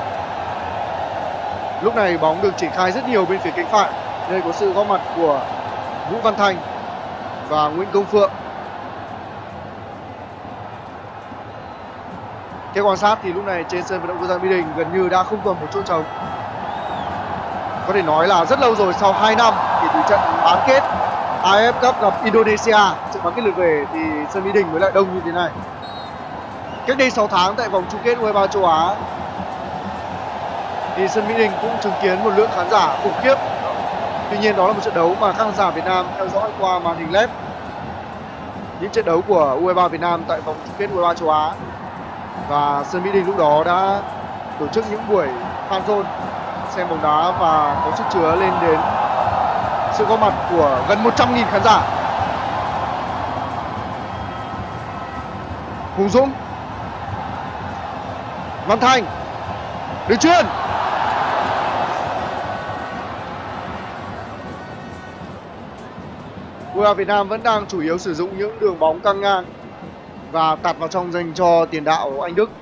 Lúc này bóng được triển khai rất nhiều bên phía cánh phải, đây có sự góp mặt của Vũ Văn Thành và Nguyễn Công Phượng. Theo quan sát thì lúc này trên sân vận động quốc gia Mỹ Đình gần như đã không còn một chỗ trống. Có thể nói là rất lâu rồi, sau hai năm kể từ trận bán kết a ép Cup gặp Indonesia, trận bán kết lượt về thì sân Mỹ Đình mới lại đông như thế này. Cách đây sáu tháng tại vòng chung kết u hai ba châu Á thì sân Mỹ Đình cũng chứng kiến một lượng khán giả khủng khiếp. Tuy nhiên đó là một trận đấu mà các khán giả Việt Nam theo dõi qua màn hình led những trận đấu của u hai ba Việt Nam tại vòng chung kết u hai ba châu Á, và sân Mỹ Đình lúc đó đã tổ chức những buổi fan zone xem bóng đá và có sức chứa lên đến sự góp mặt của gần một trăm nghìn khán giả. Hùng Dũng, Văn Thành được chuyền. u hai ba Việt Nam vẫn đang chủ yếu sử dụng những đường bóng căng ngang và tạt vào trong dành cho tiền đạo Anh Đức.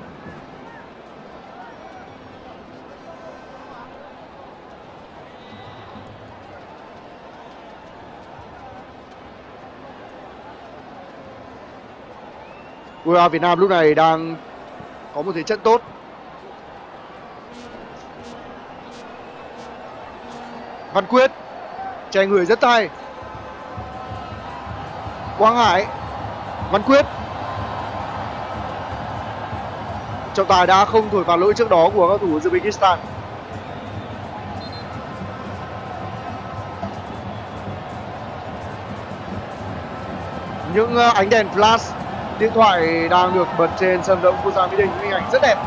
u hai ba Việt Nam lúc này đang có một thế trận tốt. Văn Quyết chạy người rất tay. Quang Hải, Văn Quyết. Trọng tài đã không thổi phạt lỗi trước đó của các thủ Uzbekistan. Những ánh đèn flash điện thoại đang được bật trên sân vận động quốc gia Mỹ Đình, những hình ảnh rất đẹp.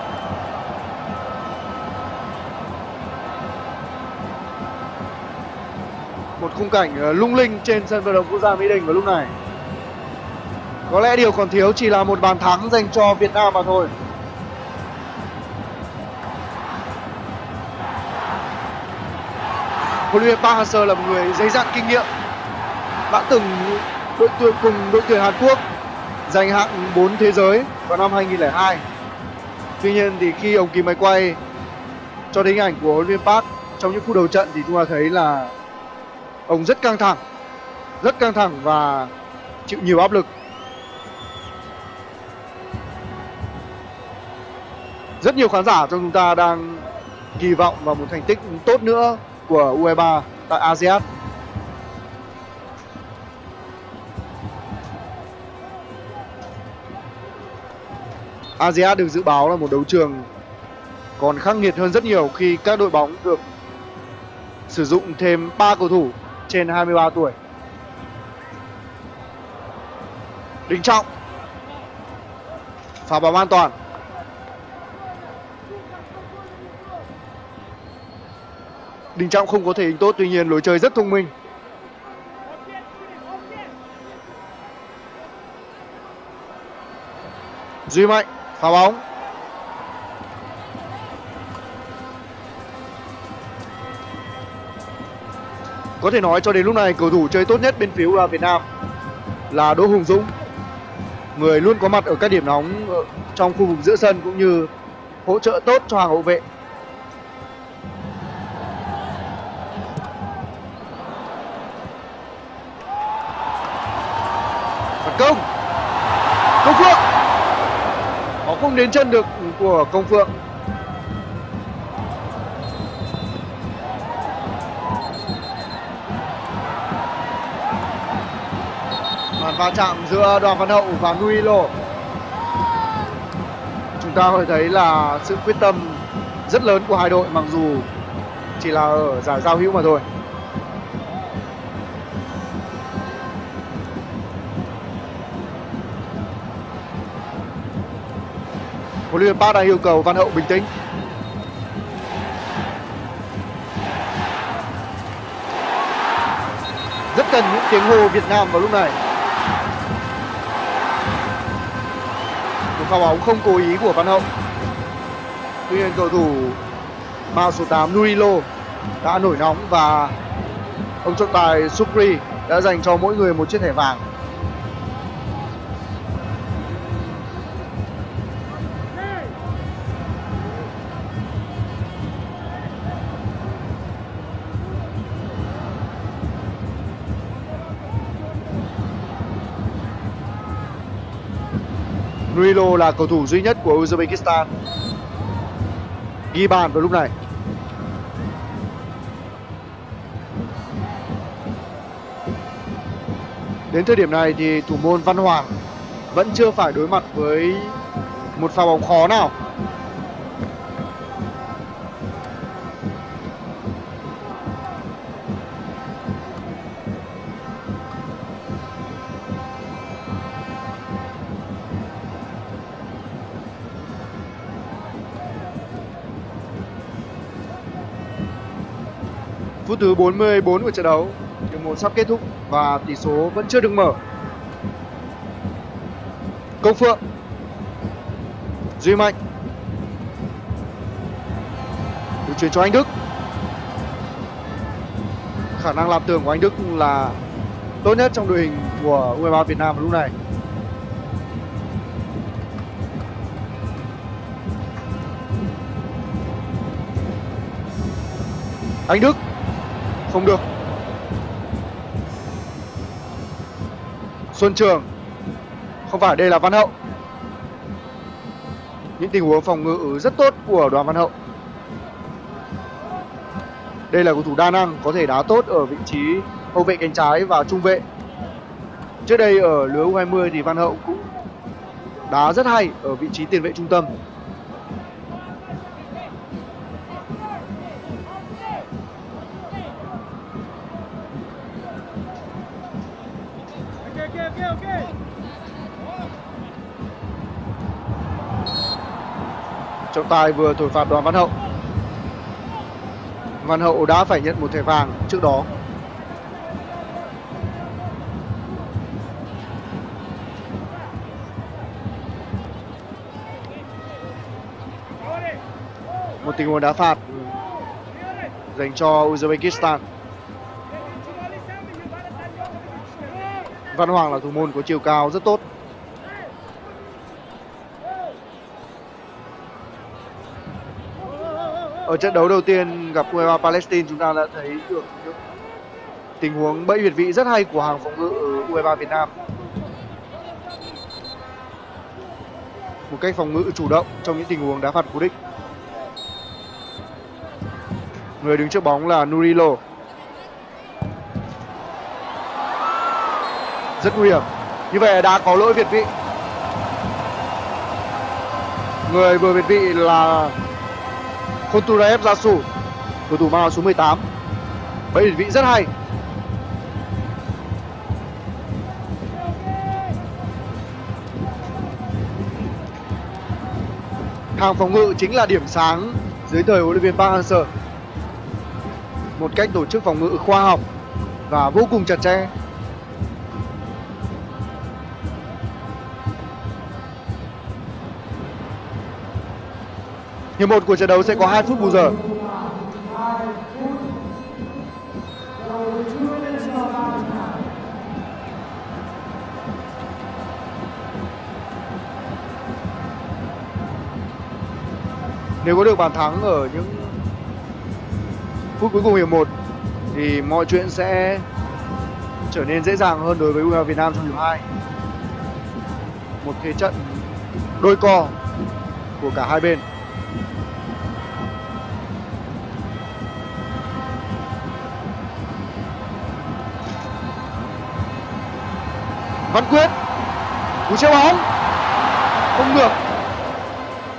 Một khung cảnh lung linh trên sân vận động quốc gia Mỹ Đình vào lúc này. Có lẽ điều còn thiếu chỉ là một bàn thắng dành cho Việt Nam mà thôi. Huấn luyện viên Park Hang-seo là một người dày dặn kinh nghiệm, đã từng đội tuyển cùng đội tuyển Hàn Quốc giành hạng bốn thế giới vào năm hai nghìn không trăm lẻ hai. Tuy nhiên thì khi ông kìm máy quay cho đến hình ảnh của huấn luyện viên Park trong những phút đầu trận thì chúng ta thấy là ông rất căng thẳng, rất căng thẳng và chịu nhiều áp lực. Rất nhiều khán giả trong chúng ta đang kỳ vọng vào một thành tích tốt nữa của u hai ba tại a sê an. a sê an được dự báo là một đấu trường còn khắc nghiệt hơn rất nhiều khi các đội bóng được sử dụng thêm ba cầu thủ trên hai mươi ba tuổi. Đình Trọng, phá bóng an toàn. Đình Trọng không có thể hình tốt, tuy nhiên lối chơi rất thông minh. Duy Mạnh, phá bóng. Có thể nói cho đến lúc này cầu thủ chơi tốt nhất bên phía u hai ba Việt Nam là Đỗ Hùng Dũng, người luôn có mặt ở các điểm nóng trong khu vực giữa sân cũng như hỗ trợ tốt cho hàng hậu vệ. Phản công, Công Phượng, họ không đến chân được của Công Phượng. Màn va chạm giữa Đoàn Văn Hậu và Nuilo. Chúng ta có thể thấy là sự quyết tâm rất lớn của hai đội, mặc dù chỉ là ở giải giao hữu mà thôi. Huấn luyện viên Park đang yêu cầu Văn Hậu bình tĩnh. Rất cần những tiếng hô Việt Nam vào lúc này. Một pha bóng không cố ý của Văn Hậu. Tuy nhiên cầu thủ mang số tám Nurilo đã nổi nóng và ông trọng tài Supri đã dành cho mỗi người một chiếc thẻ vàng. Nurilo là cầu thủ duy nhất của Uzbekistan ghi bàn vào lúc này. Đến thời điểm này thì thủ môn Văn Hoàng vẫn chưa phải đối mặt với một pha bóng khó nào. Phút thứ bốn mươi bốn của trận đấu, hiệp một sắp kết thúc và tỷ số vẫn chưa được mở. Công Phượng, Duy Mạnh, được chuyển cho Anh Đức. Khả năng làm tường của Anh Đức là tốt nhất trong đội hình của u hai mươi ba Việt Nam lúc này. Anh Đức không được. Xuân Trường, không phải, đây là Văn Hậu. Những tình huống phòng ngự rất tốt của Đoàn Văn Hậu. Đây là cầu thủ đa năng, có thể đá tốt ở vị trí hậu vệ cánh trái và trung vệ. Trước đây ở lứa u hai mươi thì Văn Hậu cũng đá rất hay ở vị trí tiền vệ trung tâm. Trọng tài vừa thổi phạt Đoàn Văn Hậu. Văn Hậu đã phải nhận một thẻ vàng trước đó. Một tình huống đá phạt dành cho Uzbekistan. Văn Hoàng là thủ môn có chiều cao rất tốt. Ở trận đấu đầu tiên gặp u hai mươi ba Palestine, chúng ta đã thấy được những tình huống bẫy việt vị rất hay của hàng phòng ngự u hai mươi ba Việt Nam. Một cách phòng ngự chủ động trong những tình huống đá phạt cú đích. Người đứng trước bóng là Nurilo. Rất nguy hiểm. Như vậy đã có lỗi việt vị. Người vừa việt vị là Konturaev Jasu, cầu thủ mang áo số mười tám. Bẫy việt vị rất hay. Hàng phòng ngự chính là điểm sáng dưới thời huấn luyện viên Park Hang-seo. Một cách tổ chức phòng ngự khoa học và vô cùng chặt chẽ. Hiệp một của trận đấu sẽ có hai phút bù giờ. Nếu có được bàn thắng ở những phút cuối cùng hiệp một thì mọi chuyện sẽ trở nên dễ dàng hơn đối với u hai mươi ba Việt Nam trong hiệp hai. Một thế trận đôi co của cả hai bên. Văn Quyết, cú treo bóng không được.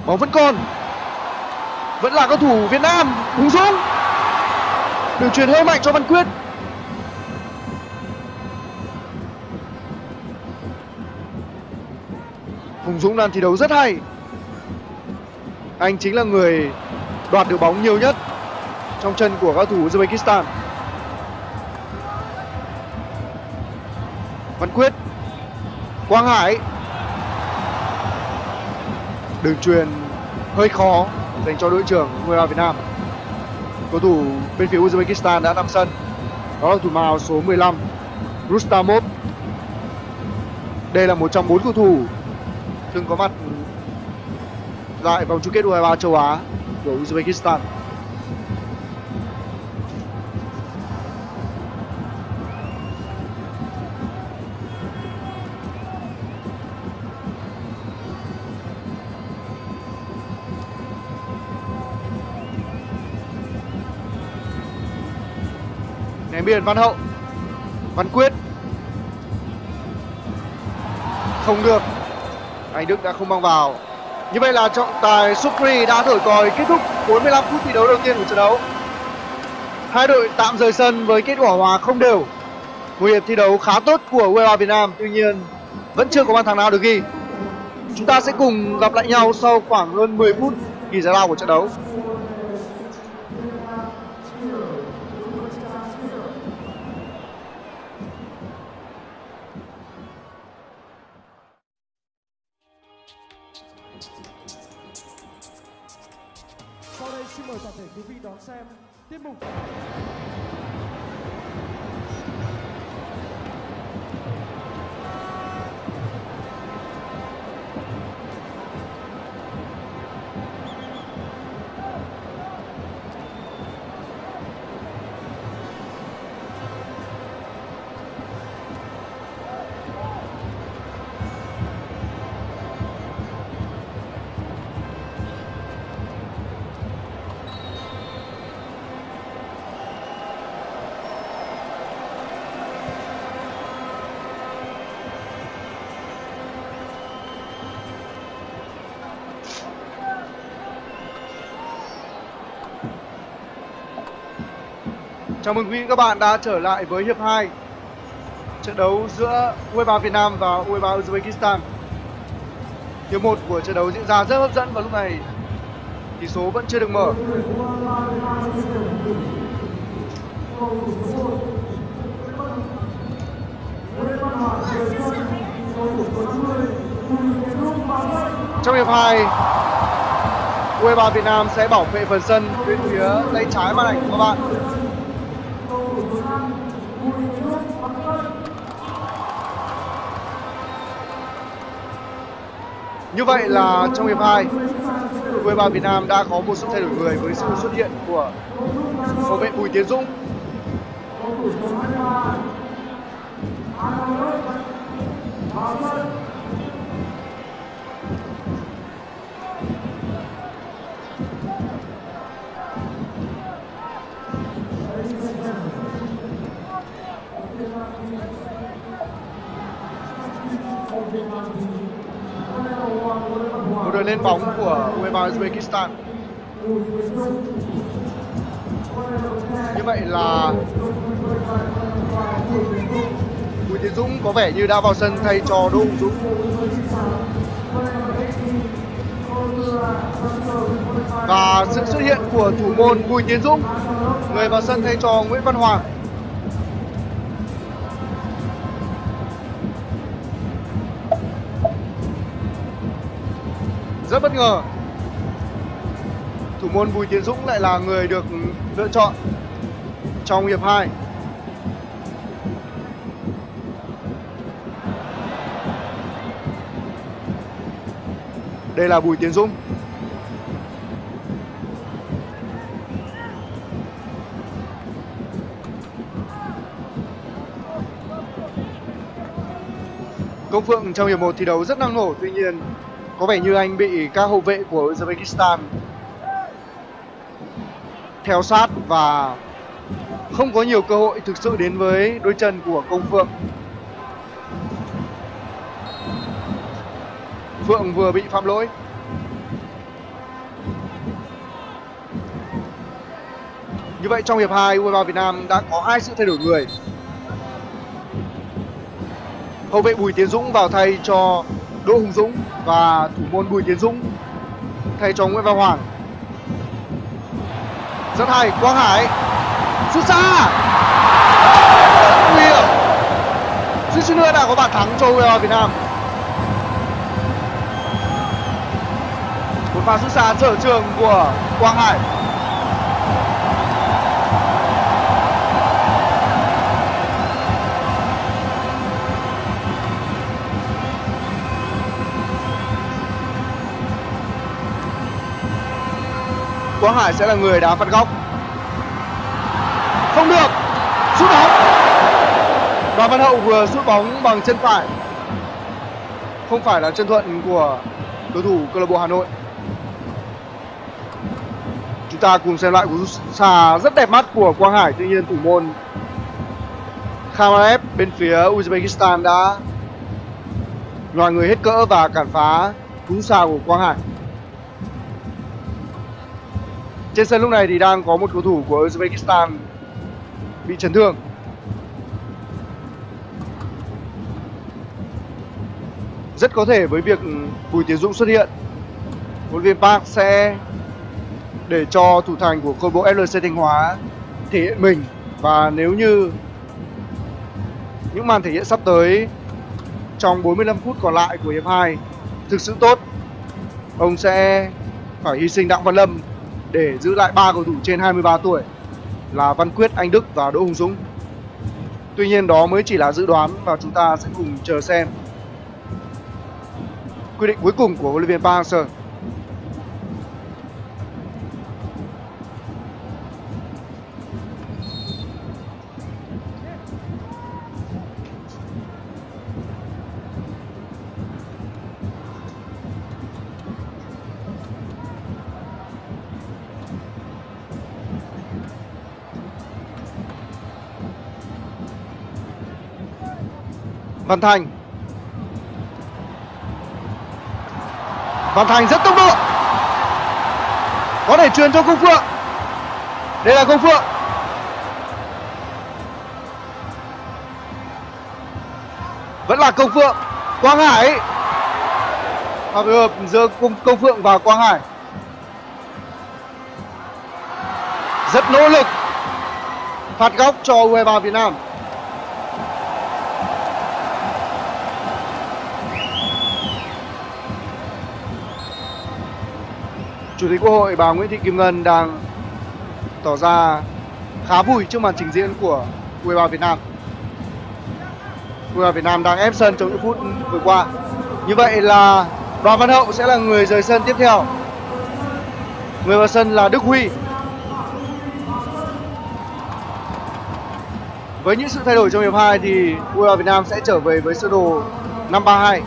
Bóng vẫn còn, vẫn là cầu thủ Việt Nam. Hùng Dũng đường chuyền hơi mạnh cho Văn Quyết. Hùng Dũng đang thi đấu rất hay. Anh chính là người đoạt được bóng nhiều nhất trong chân của các thủ Uzbekistan. Văn Quyết, Quang Hải, đường chuyền hơi khó dành cho đội trưởng u hai ba Việt Nam. Cầu thủ bên phía Uzbekistan đã nằm sân, đó là thủ màu số mười lăm Rustamov. Đây là một trong bốn cầu thủ từng có mặt tại vòng chung kết u hai ba châu Á của Uzbekistan. Ném biên Văn Hậu, Văn Quyết, không được, anh Đức đã không mang vào. Như vậy là trọng tài Supri đã thổi còi kết thúc bốn mươi lăm phút thi đấu đầu tiên của trận đấu. Hai đội tạm rời sân với kết quả hòa không đều. Một hiệp thi đấu khá tốt của u hai ba Việt Nam, tuy nhiên vẫn chưa có bàn thắng nào được ghi. Chúng ta sẽ cùng gặp lại nhau sau khoảng hơn mười phút ghi giải lao của trận đấu. Sau đây xin mời toàn thể quý vị đón xem tiết mục. Chào mừng quý vị các bạn đã trở lại với hiệp hai trận đấu giữa u hai ba Việt Nam và u hai ba Uzbekistan. Hiệp một của trận đấu diễn ra rất hấp dẫn và lúc này tỷ số vẫn chưa được mở. Trong hiệp hai, u hai ba Việt Nam sẽ bảo vệ phần sân bên phía tay trái màn ảnh của các bạn. Như vậy là trong hiệp hai, u hai ba Việt Nam đã có một sự thay đổi người với sự xuất hiện của cầu vệ Bùi Tiến Dũng. Một đội lên bóng của u hai ba Uzbekistan. Như vậy là Bùi Tiến Dũng có vẻ như đã vào sân thay cho Đỗ Hùng Dũng. Và sự xuất hiện của thủ môn Bùi Tiến Dũng, người vào sân thay cho Nguyễn Văn Hoàng. Rất bất ngờ, thủ môn Bùi Tiến Dũng lại là người được lựa chọn trong hiệp hai. Đây là Bùi Tiến Dũng. Công Phượng trong hiệp một thi đấu rất năng nổ, tuy nhiên có vẻ như anh bị các hậu vệ của Uzbekistan theo sát và không có nhiều cơ hội thực sự đến với đôi chân của Công Phượng. Phượng vừa bị phạm lỗi. Như vậy trong hiệp hai, u hai ba Việt Nam đã có hai sự thay đổi người. Hậu vệ Bùi Tiến Dũng vào thay cho Đỗ Hùng Dũng và thủ môn Bùi Tiến Dũng thay cho Nguyễn Văn Hoàng. Rất hay, Quang Hải sút xa, nguy hiểm. Suýt chút nữa đã có bàn thắng cho u hai ba Việt Nam. Một pha sút xa sở trường của Quang Hải. Quang Hải sẽ là người đá phạt góc. Không được, sút bóng. Đoàn Văn Hậu vừa sút bóng bằng chân phải, không phải là chân thuận của cầu thủ câu lạc bộ Hà Nội. Chúng ta cùng xem lại cú sút xa rất đẹp mắt của Quang Hải. Tuy nhiên thủ môn Khamaev bên phía Uzbekistan đã nhòi người hết cỡ và cản phá cú sút xa của Quang Hải. Trên sân lúc này thì đang có một cầu thủ của Uzbekistan bị chấn thương. Rất có thể với việc Bùi Tiến Dũng xuất hiện, huấn luyện viên Park sẽ để cho thủ thành của câu lạc bộ ép lờ xê Thanh Hóa thể hiện mình. Và nếu như những màn thể hiện sắp tới trong bốn mươi lăm phút còn lại của hiệp hai thực sự tốt, ông sẽ phải hy sinh Đặng Văn Lâm để giữ lại ba cầu thủ trên hai mươi ba tuổi là Văn Quyết, Anh Đức và Đỗ Hùng Dũng. Tuy nhiên đó mới chỉ là dự đoán và chúng ta sẽ cùng chờ xem quyết định cuối cùng của huấn luyện viên Park Hang-seo. Văn Thành. Văn Thành rất tốc độ, có thể truyền cho Công Phượng. Đây là Công Phượng. Vẫn là Công Phượng. Quang Hải. Hợp hợp giữa Công, Công Phượng và Quang Hải. Rất nỗ lực. Phạt góc cho u hai ba Việt Nam. Chủ tịch Quốc hội bà Nguyễn Thị Kim Ngân đang tỏ ra khá vui trước màn trình diễn của u hai ba Việt Nam. u hai ba Việt Nam đang ép sân trong những phút vừa qua. Như vậy là Đoàn Văn Hậu sẽ là người rời sân tiếp theo. Người vào sân là Đức Huy. Với những sự thay đổi trong hiệp hai thì u hai ba Việt Nam sẽ trở về với sơ đồ năm ba hai.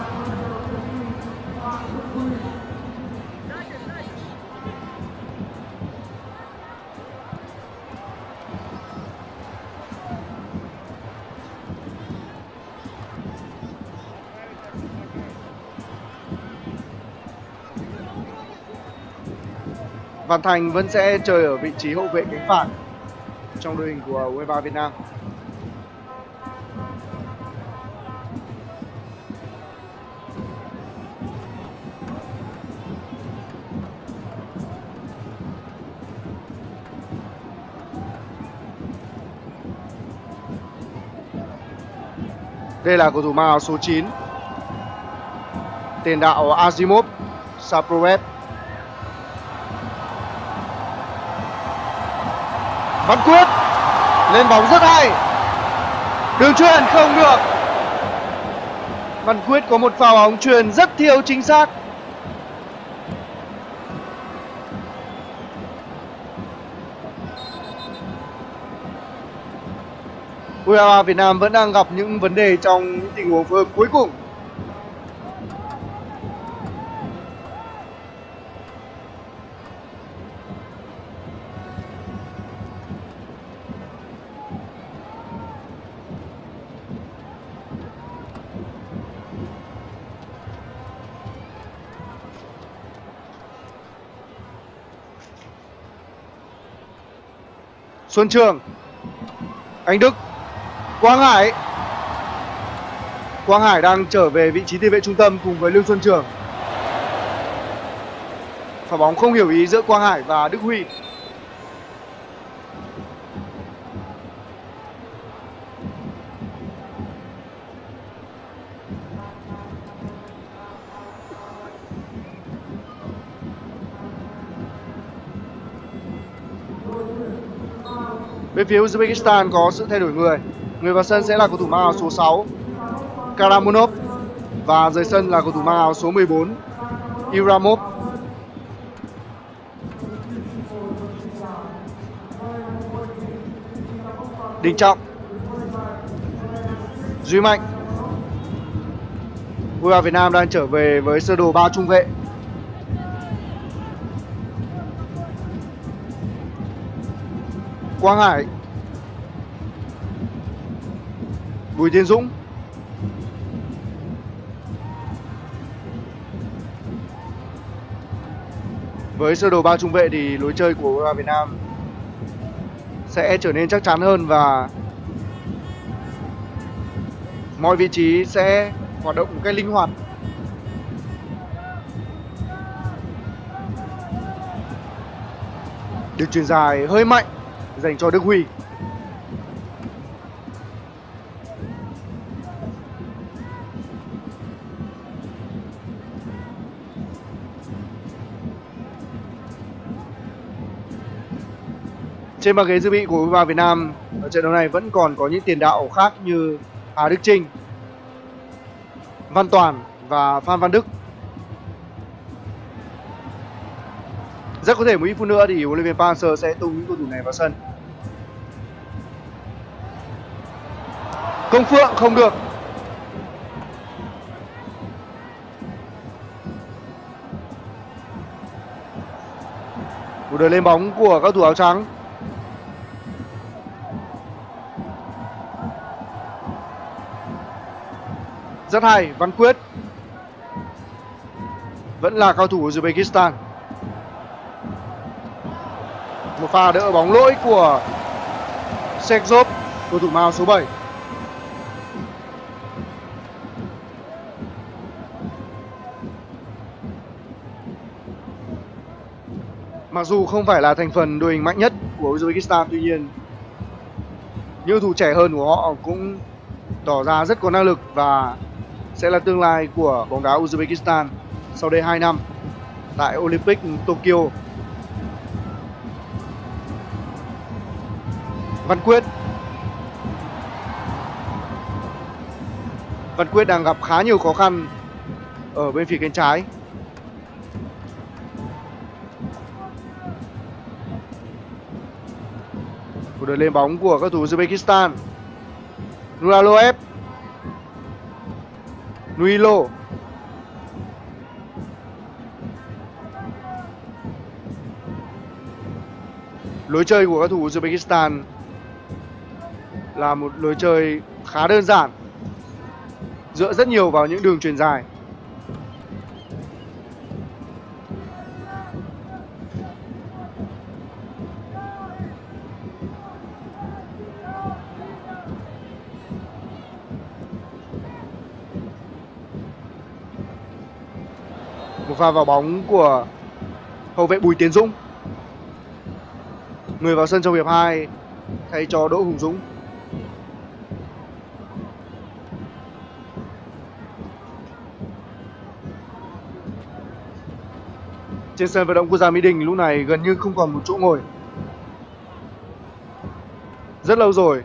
Văn Thành vẫn sẽ chơi ở vị trí hậu vệ cánh phải trong đội hình của u hai ba Việt Nam. Đây là cầu thủ mang áo số chín, tiền đạo Azimov Saprovet. Văn Quyết lên bóng rất hay, đường chuyền không được. Văn Quyết có một pha bóng chuyền rất thiếu chính xác. u hai ba Việt Nam vẫn đang gặp những vấn đề trong những tình huống phối hợp cuối cùng. Xuân Trường, Anh Đức, Quang Hải. Quang Hải đang trở về vị trí tiền vệ trung tâm cùng với Lương Xuân Trường. Pha bóng không hiểu ý giữa Quang Hải và Đức Huy. Bên phía Uzbekistan có sự thay đổi người. Người vào sân sẽ là cầu thủ mang áo số sáu Karamonov và rời sân là cầu thủ mang áo số mười bốn Iramov. Đình Trọng, Duy Mạnh. u e phা Việt Nam đang trở về với sơ đồ ba trung vệ. Quang Hải, Bùi Tiến Dũng, với sơ đồ ba trung vệ thì lối chơi của u e phá Việt Nam sẽ trở nên chắc chắn hơn và mọi vị trí sẽ hoạt động một cách linh hoạt. Được chuyền dài hơi mạnh dành cho Đức Huy. Trên băng ghế dự bị của u e phá Việt Nam ở trận đấu này vẫn còn có những tiền đạo khác như Hà Đức Chinh, Văn Toàn và Phan Văn Đức. Rất có thể một ít phút nữa thì huấn luyện viên Park Hang-seo sẽ tung những cầu thủ này vào sân. Công Phượng không được. Một đời lên bóng của các thủ áo trắng. Rất hay, Văn Quyết. Vẫn là cao thủ Uzbekistan. Một pha đỡ bóng lỗi của Sekzov, cầu thủ mang áo số bảy. Mặc dù không phải là thành phần đội hình mạnh nhất của Uzbekistan, tuy nhiên những cầu thủ trẻ hơn của họ cũng tỏ ra rất có năng lực và sẽ là tương lai của bóng đá Uzbekistan sau đây hai năm tại Olympic Tokyo. Văn Quyết. Văn Quyết đang gặp khá nhiều khó khăn ở bên phía cánh trái. Một đợt lên bóng của các thủ Uzbekistan. Nuraloev, Nuilo, lối chơi của các thủ Uzbekistan là một lối chơi khá đơn giản, dựa rất nhiều vào những đường chuyền dài. Một pha vào bóng của hậu vệ Bùi Tiến Dũng. Người vào sân trong hiệp hai thay cho Đỗ Hùng Dũng. Trên sân vận động quốc gia Mỹ Đình lúc này gần như không còn một chỗ ngồi. Rất lâu rồi,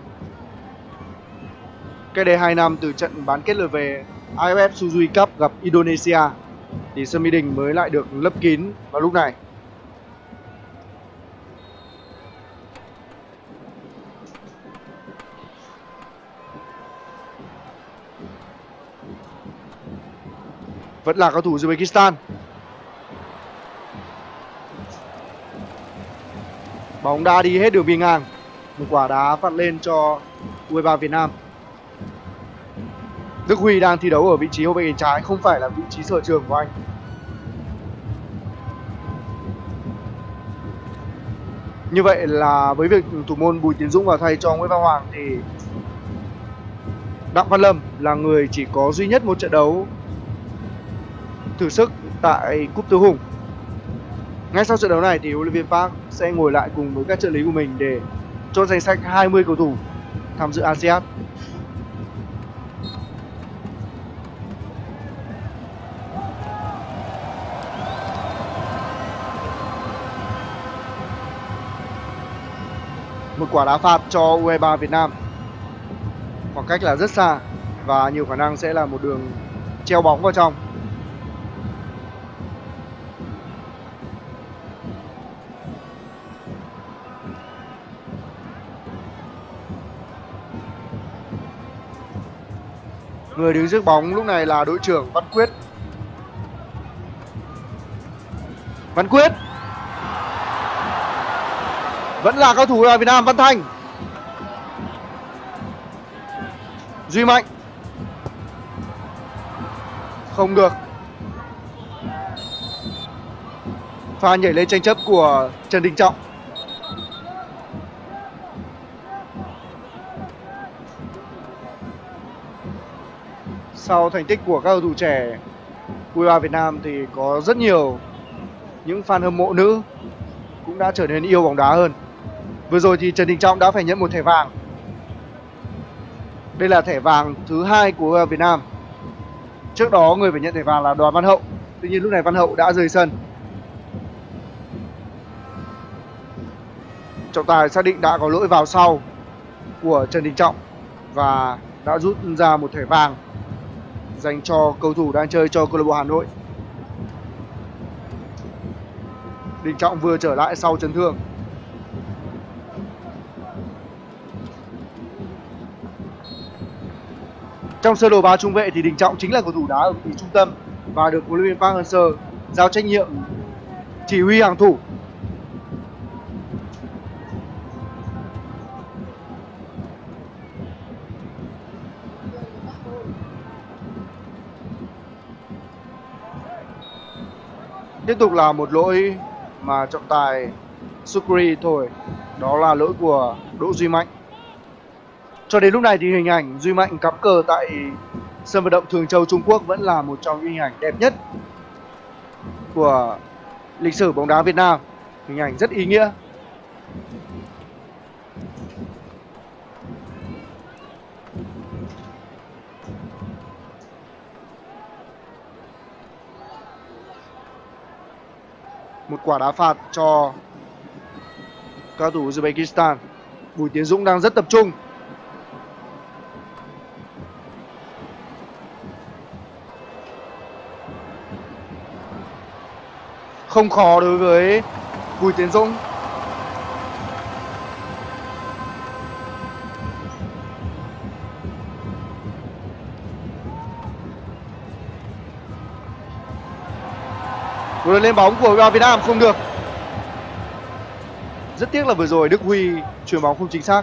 cách đây hai năm từ trận bán kết lượt về a ép ép Suzuki Cup gặp Indonesia thì sân Mỹ Đình mới lại được lấp kín vào lúc này. Vẫn là cầu thủ Uzbekistan. Bóng đã đi hết đường biên ngang. Một quả đá phạt lên cho u e phá Việt Nam. Đức Huy đang thi đấu ở vị trí hậu vệ cánh trái, không phải là vị trí sở trường của anh. Như vậy là với việc thủ môn Bùi Tiến Dũng vào thay cho Nguyễn Văn Hoàng thì Đặng Văn Lâm là người chỉ có duy nhất một trận đấu thử sức tại Cúp Tứ Hùng. Ngay sau trận đấu này thì huấn luyện viên Park sẽ ngồi lại cùng với các trợ lý của mình để chốt danh sách hai mươi cầu thủ tham dự a sê an. Một quả đá phạt cho u hai ba Việt Nam. Khoảng cách là rất xa và nhiều khả năng sẽ là một đường treo bóng vào trong. Người đứng trước bóng lúc này là đội trưởng Văn Quyết. Văn Quyết vẫn là cao thủ của Việt Nam. Văn Thanh, Duy Mạnh, không được. Pha nhảy lên tranh chấp của Trần Đình Trọng. Sau thành tích của các cầu thủ trẻ u hai ba Việt Nam thì có rất nhiều những fan hâm mộ nữ cũng đã trở nên yêu bóng đá hơn. Vừa rồi thì Trần Đình Trọng đã phải nhận một thẻ vàng. Đây là thẻ vàng thứ hai của u hai ba Việt Nam. Trước đó người phải nhận thẻ vàng là Đoàn Văn Hậu. Tuy nhiên lúc này Văn Hậu đã rời sân. Trọng tài xác định đã có lỗi vào sau của Trần Đình Trọng và đã rút ra một thẻ vàng dành cho cầu thủ đang chơi cho câu lạc bộ Hà Nội. Đình Trọng vừa trở lại sau chấn thương. Trong sơ đồ ba trung vệ thì Đình Trọng chính là cầu thủ đá ở vị trí trung tâm và được huấn luyện viên Park Hang-seo giao trách nhiệm chỉ huy hàng thủ. Tiếp tục là một lỗi mà trọng tài Sukri thổi, đó là lỗi của Đỗ Duy Mạnh. Cho đến lúc này thì hình ảnh Duy Mạnh cắm cờ tại sân vận động Thường Châu Trung Quốc vẫn là một trong những hình ảnh đẹp nhất của lịch sử bóng đá Việt Nam. Hình ảnh rất ý nghĩa. Một quả đá phạt cho cao thủ Uzbekistan. Bùi Tiến Dũng đang rất tập trung. Không khó đối với Bùi Tiến Dũng. Vừa lên bóng của u hai ba Việt Nam không được. Rất tiếc là vừa rồi Đức Huy chuyền bóng không chính xác.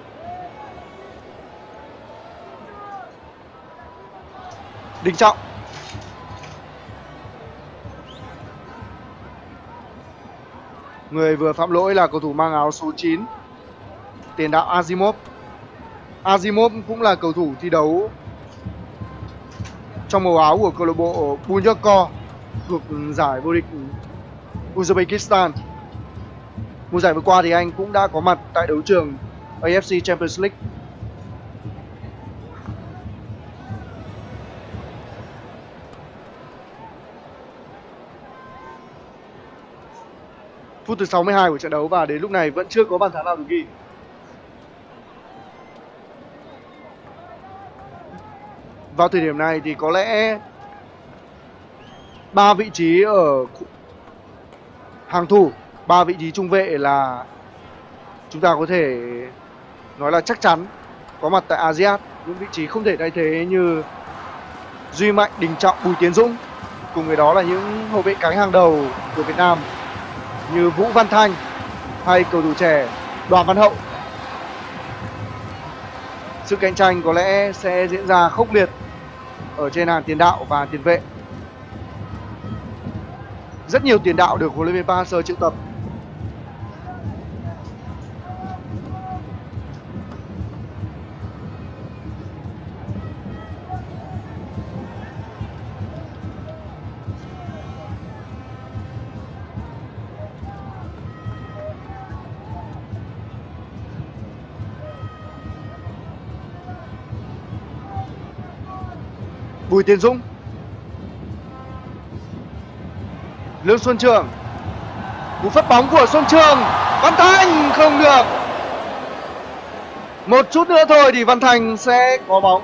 Đình Trọng. Người vừa phạm lỗi là cầu thủ mang áo số chín, tiền đạo Azimov. Azimov cũng là cầu thủ thi đấu trong màu áo của câu lạc bộ Bunyakor thuộc giải vô địch Uzbekistan. Mùa giải vừa qua thì anh cũng đã có mặt tại đấu trường a ép xê Champions League. Phút thứ sáu mươi hai của trận đấu và đến lúc này vẫn chưa có bàn thắng nào được ghi. Vào thời điểm này thì có lẽ ba vị trí ở hàng thủ, ba vị trí trung vệ là chúng ta có thể nói là chắc chắn có mặt tại a sê an. Những vị trí không thể thay thế như Duy Mạnh, Đình Trọng, Bùi Tiến Dũng. Cùng với đó là những hậu vệ cánh hàng đầu của Việt Nam như Vũ Văn Thanh hay cầu thủ trẻ Đoàn Văn Hậu. Sự cạnh tranh có lẽ sẽ diễn ra khốc liệt ở trên hàng tiền đạo và tiền vệ. Rất nhiều tiền đạo được huấn luyện viên Park Hang-seo triệu tập. Bùi Tiến Dũng, Lương Xuân Trường, cú phất bóng của Xuân Trường, Văn Thành không được. Một chút nữa thôi thì Văn Thành sẽ có bóng.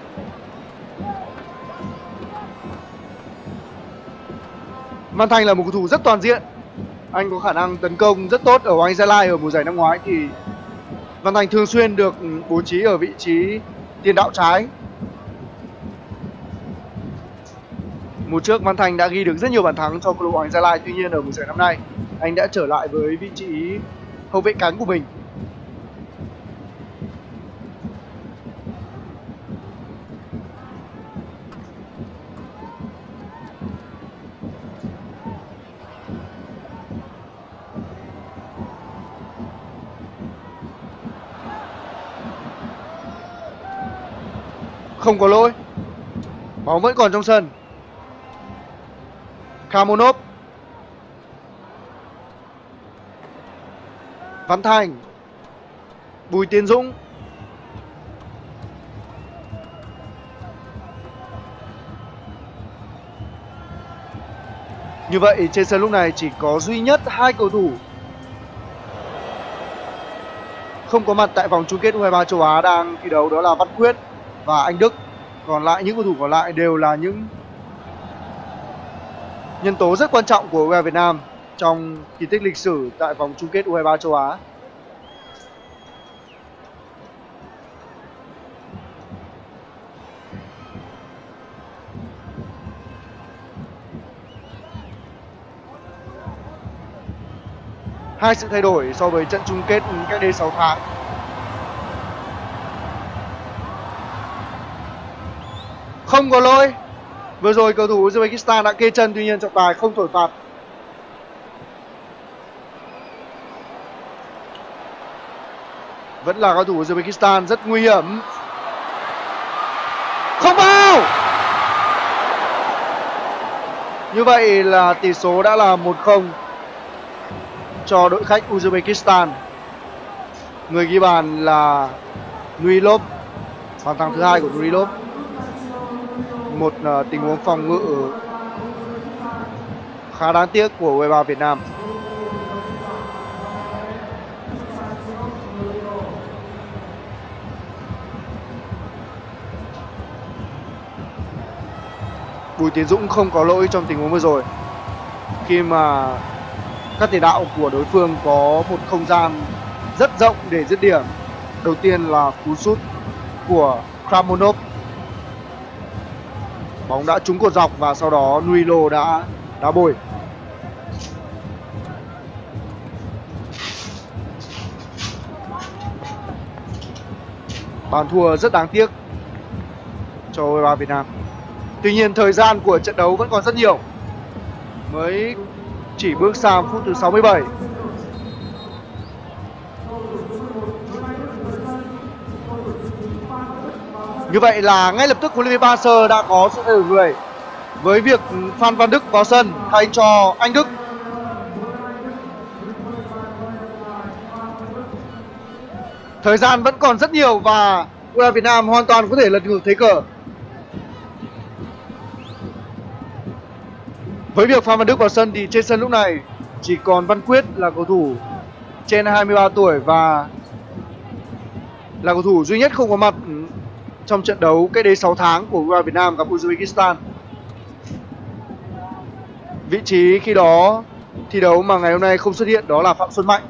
Văn Thành là một cầu thủ rất toàn diện. Anh có khả năng tấn công rất tốt ở Hoàng Anh Gia Lai. Ở mùa giải năm ngoái thì Văn Thành thường xuyên được bố trí ở vị trí tiền đạo trái. Mùa trước Văn Thành đã ghi được rất nhiều bàn thắng cho câu lạc bộ Hoàng Anh Gia Lai. Tuy nhiên ở mùa giải năm nay anh đã trở lại với vị trí hậu vệ cánh của mình. Không có lỗi. Bóng vẫn còn trong sân. Kamonov, Văn Thành, Bùi Tiến Dũng, như vậy trên sân lúc này chỉ có duy nhất hai cầu thủ không có mặt tại vòng chung kết U hai ba châu Á đang thi đấu, đó là Văn Quyết và Anh Đức. Còn lại những cầu thủ còn lại đều là những nhân tố rất quan trọng của u hai ba Việt Nam trong kỳ tích lịch sử tại vòng chung kết U hai ba châu Á. Hai sự thay đổi so với trận chung kết cách đây sáu tháng. Không có lỗi. Vừa rồi cầu thủ Uzbekistan đã kê chân, tuy nhiên trọng tài không thổi phạt. Vẫn là cầu thủ Uzbekistan rất nguy hiểm. Không vào. Như vậy là tỷ số đã là một không cho đội khách Uzbekistan. Người ghi bàn là Nurilov, bàn thắng thứ hai của Nurilov. Một uh, tình huống phòng ngự khá đáng tiếc của u hai ba Việt Nam. Bùi Tiến Dũng không có lỗi trong tình huống vừa rồi, khi mà các tiền đạo của đối phương có một không gian rất rộng để dứt điểm. Đầu tiên là cú sút của Kramonov, bóng đã trúng cột dọc và sau đó Nuilo đã đá bồi. Bàn thua rất đáng tiếc cho u hai ba Việt Nam. Tuy nhiên thời gian của trận đấu vẫn còn rất nhiều, mới chỉ bước sang phút thứ sáu mươi bảy. Như vậy là ngay lập tức huấn luyện viên Park Hang-seo đã có sự thay đổi người với việc Phan Văn Đức vào sân thay cho Anh Đức. Thời gian vẫn còn rất nhiều và u hai ba Việt Nam hoàn toàn có thể lật ngược thế cờ. Với việc Phan Văn Đức vào sân thì trên sân lúc này chỉ còn Văn Quyết là cầu thủ trên hai mươi ba tuổi và là cầu thủ duy nhất không có mặt trong trận đấu cách đây sáu tháng của u hai ba Việt Nam gặp Uzbekistan. Vị trí khi đó thi đấu mà ngày hôm nay không xuất hiện đó là Phạm Xuân Mạnh.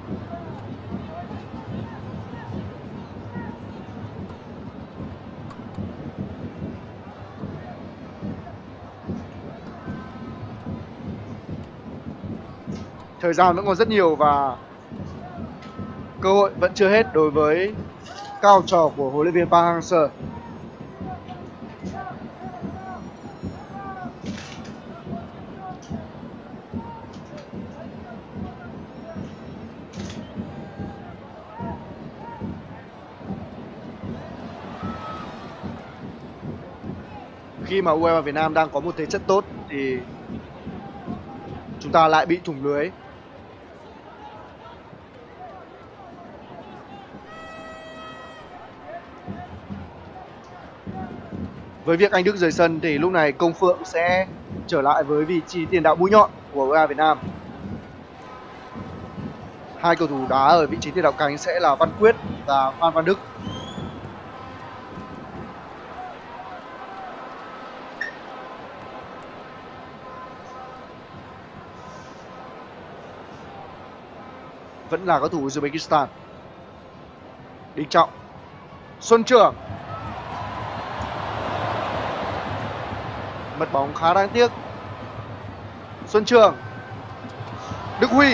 Thời gian vẫn còn rất nhiều và cơ hội vẫn chưa hết đối với các học trò của huấn luyện viên Park Hang-seo. Khi mà u hai ba Việt Nam đang có một thế trận tốt thì chúng ta lại bị thủng lưới. Với việc Anh Đức rời sân thì lúc này Công Phượng sẽ trở lại với vị trí tiền đạo mũi nhọn của u a Việt Nam. Hai cầu thủ đá ở vị trí tiền đạo cánh sẽ là Văn Quyết và Phan Văn Đức. Vẫn là cầu thủ Uzbekistan. Đình Trọng, Xuân Trường. Mất bóng khá đáng tiếc. Xuân Trường, Đức Huy.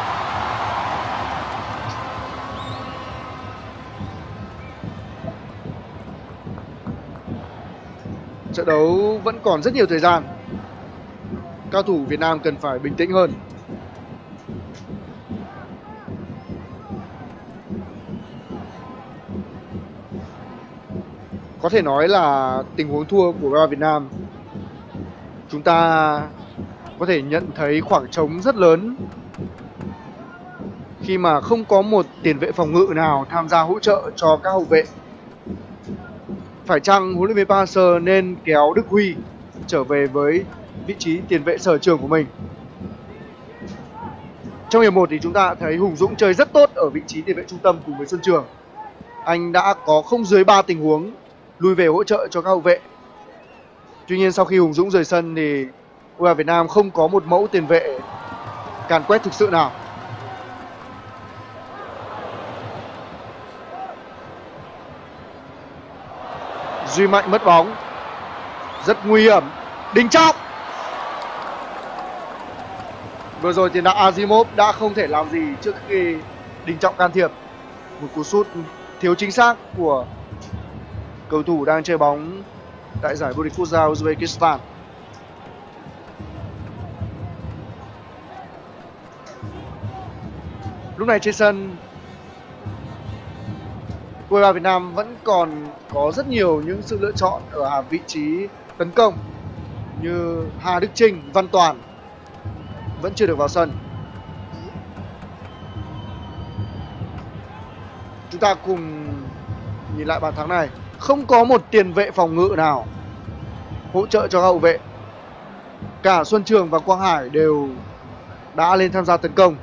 Trận đấu vẫn còn rất nhiều thời gian. Cao thủ Việt Nam cần phải bình tĩnh hơn. Có thể nói là tình huống thua của u a Việt Nam, chúng ta có thể nhận thấy khoảng trống rất lớn khi mà không có một tiền vệ phòng ngự nào tham gia hỗ trợ cho các hậu vệ. Phải chăng huấn luyện viên Park Hang-seo nên kéo Đức Huy trở về với vị trí tiền vệ sở trường của mình? Trong hiệp một thì chúng ta thấy Hùng Dũng chơi rất tốt ở vị trí tiền vệ trung tâm cùng với Xuân Trường. Anh đã có không dưới ba tình huống lui về hỗ trợ cho các hậu vệ. Tuy nhiên sau khi Hùng Dũng rời sân thì u a Việt Nam không có một mẫu tiền vệ càn quét thực sự nào. Duy Mạnh mất bóng, rất nguy hiểm. Đình Trọng. Vừa rồi tiền đạo Azimov đã không thể làm gì trước khi Đình Trọng can thiệp. Một cú sút thiếu chính xác của cầu thủ đang chơi bóng tại giải vô địch quốc gia Uzbekistan. Lúc này trên sân, u a Việt Nam vẫn còn có rất nhiều những sự lựa chọn ở hàng vị trí tấn công như Hà Đức Trinh, Văn Toàn vẫn chưa được vào sân. Chúng ta cùng nhìn lại bàn thắng này. Không có một tiền vệ phòng ngự nào hỗ trợ cho các hậu vệ. Cả Xuân Trường và Quang Hải đều đã lên tham gia tấn công.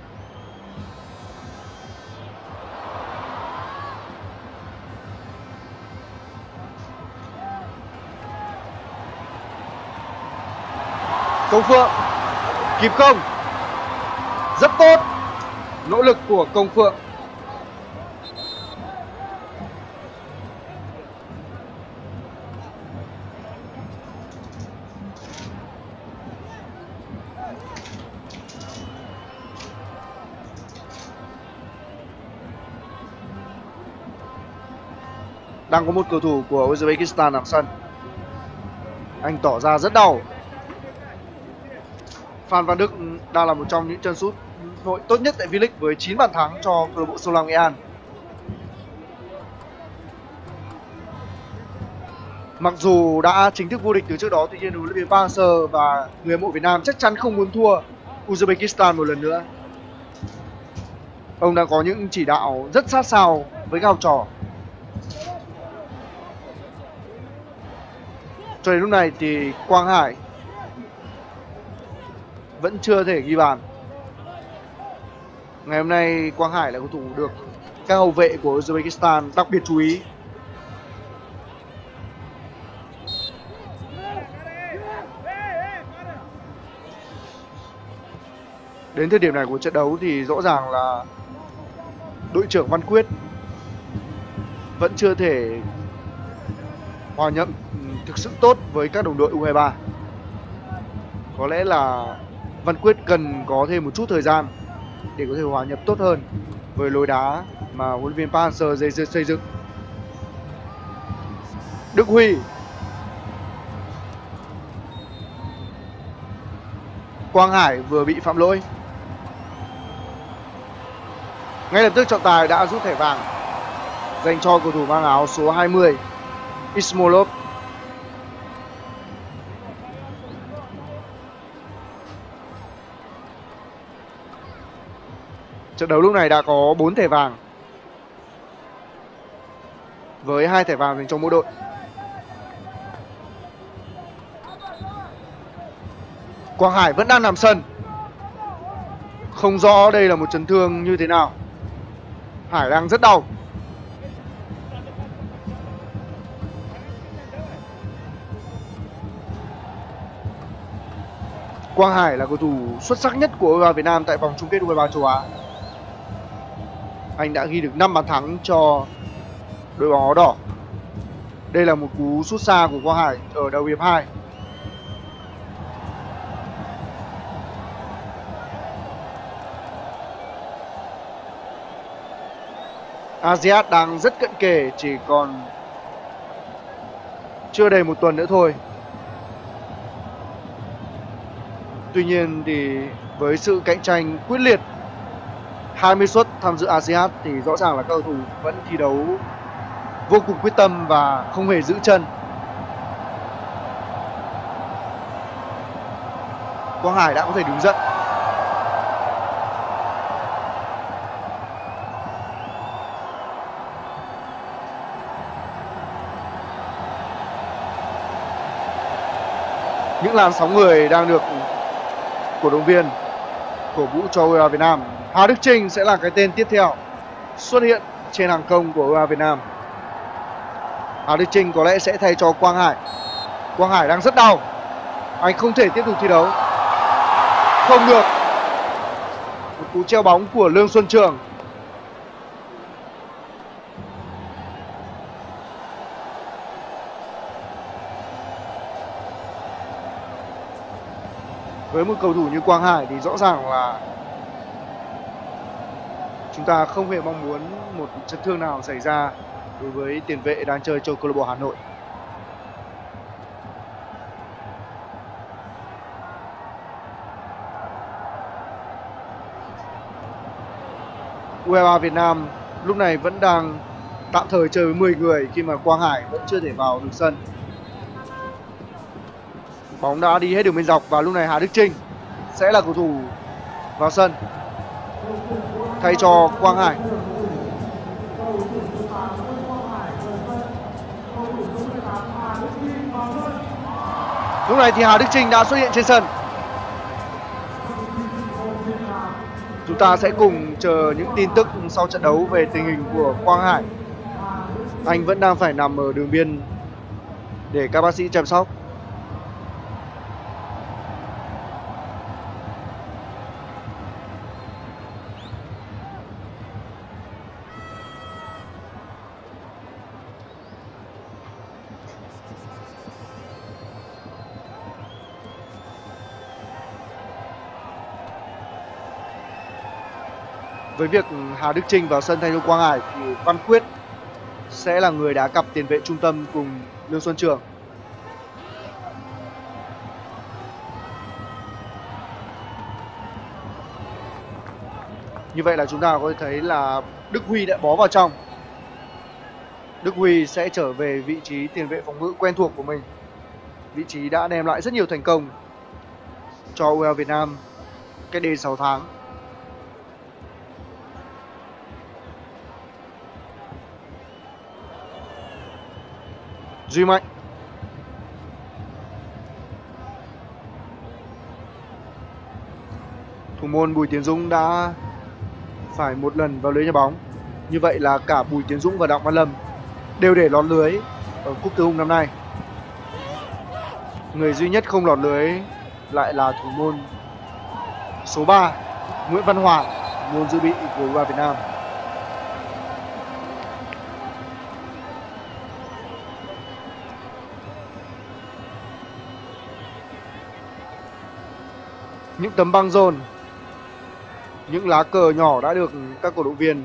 Công Phượng kịp không? Rất tốt. Nỗ lực của Công Phượng. Đang có một cầu thủ của Uzbekistan nằm sân. Anh tỏ ra rất đau. Phan Văn Đức đang là một trong những chân sút nội tốt nhất tại V-League với chín bàn thắng cho câu lạc bộ Sông Lam Nghệ An. Mặc dù đã chính thức vô địch từ trước đó, tuy nhiên huấn luyện viên Park Hang-seo và người hâm mộ Việt Nam chắc chắn không muốn thua Uzbekistan một lần nữa. Ông đã có những chỉ đạo rất sát sao với các học trò. Cho đến lúc này thì Quang Hải vẫn chưa thể ghi bàn. Ngày hôm nay Quang Hải là cầu thủ được các hậu vệ của Uzbekistan đặc biệt chú ý. Đến thời điểm này của trận đấu thì rõ ràng là đội trưởng Văn Quyết vẫn chưa thể hòa nhập thực sự tốt với các đồng đội u hai ba. Có lẽ là Văn Quyết cần có thêm một chút thời gian để có thể hòa nhập tốt hơn với lối đá mà huấn luyện viên Park Hang-seo xây dựng. Đức Huy, Quang Hải vừa bị phạm lỗi. Ngay lập tức trọng tài đã rút thẻ vàng dành cho cầu thủ mang áo số hai mươi Ismolov. Trận đấu lúc này đã có bốn thẻ vàng với hai thẻ vàng dành cho mỗi đội. Quang Hải vẫn đang nằm sân. Không rõ đây là một chấn thương như thế nào. Hải đang rất đau. Quang Hải là cầu thủ xuất sắc nhất của u hai ba Việt Nam tại vòng chung kết u hai ba châu Á. Anh đã ghi được năm bàn thắng cho đội bóng áo đỏ. Đây là một cú sút xa của Quang Hải ở đầu hiệp hai. Asean đang rất cận kề, chỉ còn chưa đầy một tuần nữa thôi. Tuy nhiên thì với sự cạnh tranh quyết liệt, hai mươi suất tham dự Asean thì rõ ràng là các cầu thủ vẫn thi đấu vô cùng quyết tâm và không hề giữ chân. Quang Hải đã có thể đứng dậy. Những làn sóng người đang được cổ động viên cổ vũ cho u hai ba Việt Nam. Hà Đức Chinh sẽ là cái tên tiếp theo xuất hiện trên hàng công của u hai ba Việt Nam. Hà Đức Chinh có lẽ sẽ thay cho Quang Hải. Quang Hải đang rất đau. Anh không thể tiếp tục thi đấu. Không được. Một cú treo bóng của Lương Xuân Trường. Với một cầu thủ như Quang Hải thì rõ ràng là chúng ta không hề mong muốn một chấn thương nào xảy ra đối với tiền vệ đang chơi cho câu lạc bộ Hà Nội. u hai ba Việt Nam lúc này vẫn đang tạm thời chơi với mười người khi mà Quang Hải vẫn chưa thể vào được sân. Bóng đã đi hết đường biên dọc và lúc này Hà Đức Chinh sẽ là cầu thủ vào sân thay cho Quang Hải. Lúc này thì Hà Đức Chinh đã xuất hiện trên sân. Chúng ta sẽ cùng chờ những tin tức sau trận đấu về tình hình của Quang Hải. Anh vẫn đang phải nằm ở đường biên để các bác sĩ chăm sóc. Với việc Hà Đức Chinh vào sân thay cho Quang Hải thì Văn Quyết sẽ là người đá cặp tiền vệ trung tâm cùng Lương Xuân Trường. Như vậy là chúng ta có thể thấy là Đức Huy đã bó vào trong. Đức Huy sẽ trở về vị trí tiền vệ phòng ngự quen thuộc của mình. Vị trí đã đem lại rất nhiều thành công cho u hai ba Việt Nam cách đây sáu tháng. Duy Mạnh. Thủ môn Bùi Tiến Dũng đã phải một lần vào lưới nhà bóng. Như vậy là cả Bùi Tiến Dũng và Đặng Văn Lâm đều để lọt lưới ở Cúp Tứ Hùng năm nay. Người duy nhất không lọt lưới lại là thủ môn số ba Nguyễn Văn Hoàng, môn dự bị của u hai ba Việt Nam. Những tấm băng rôn, những lá cờ nhỏ đã được các cổ động viên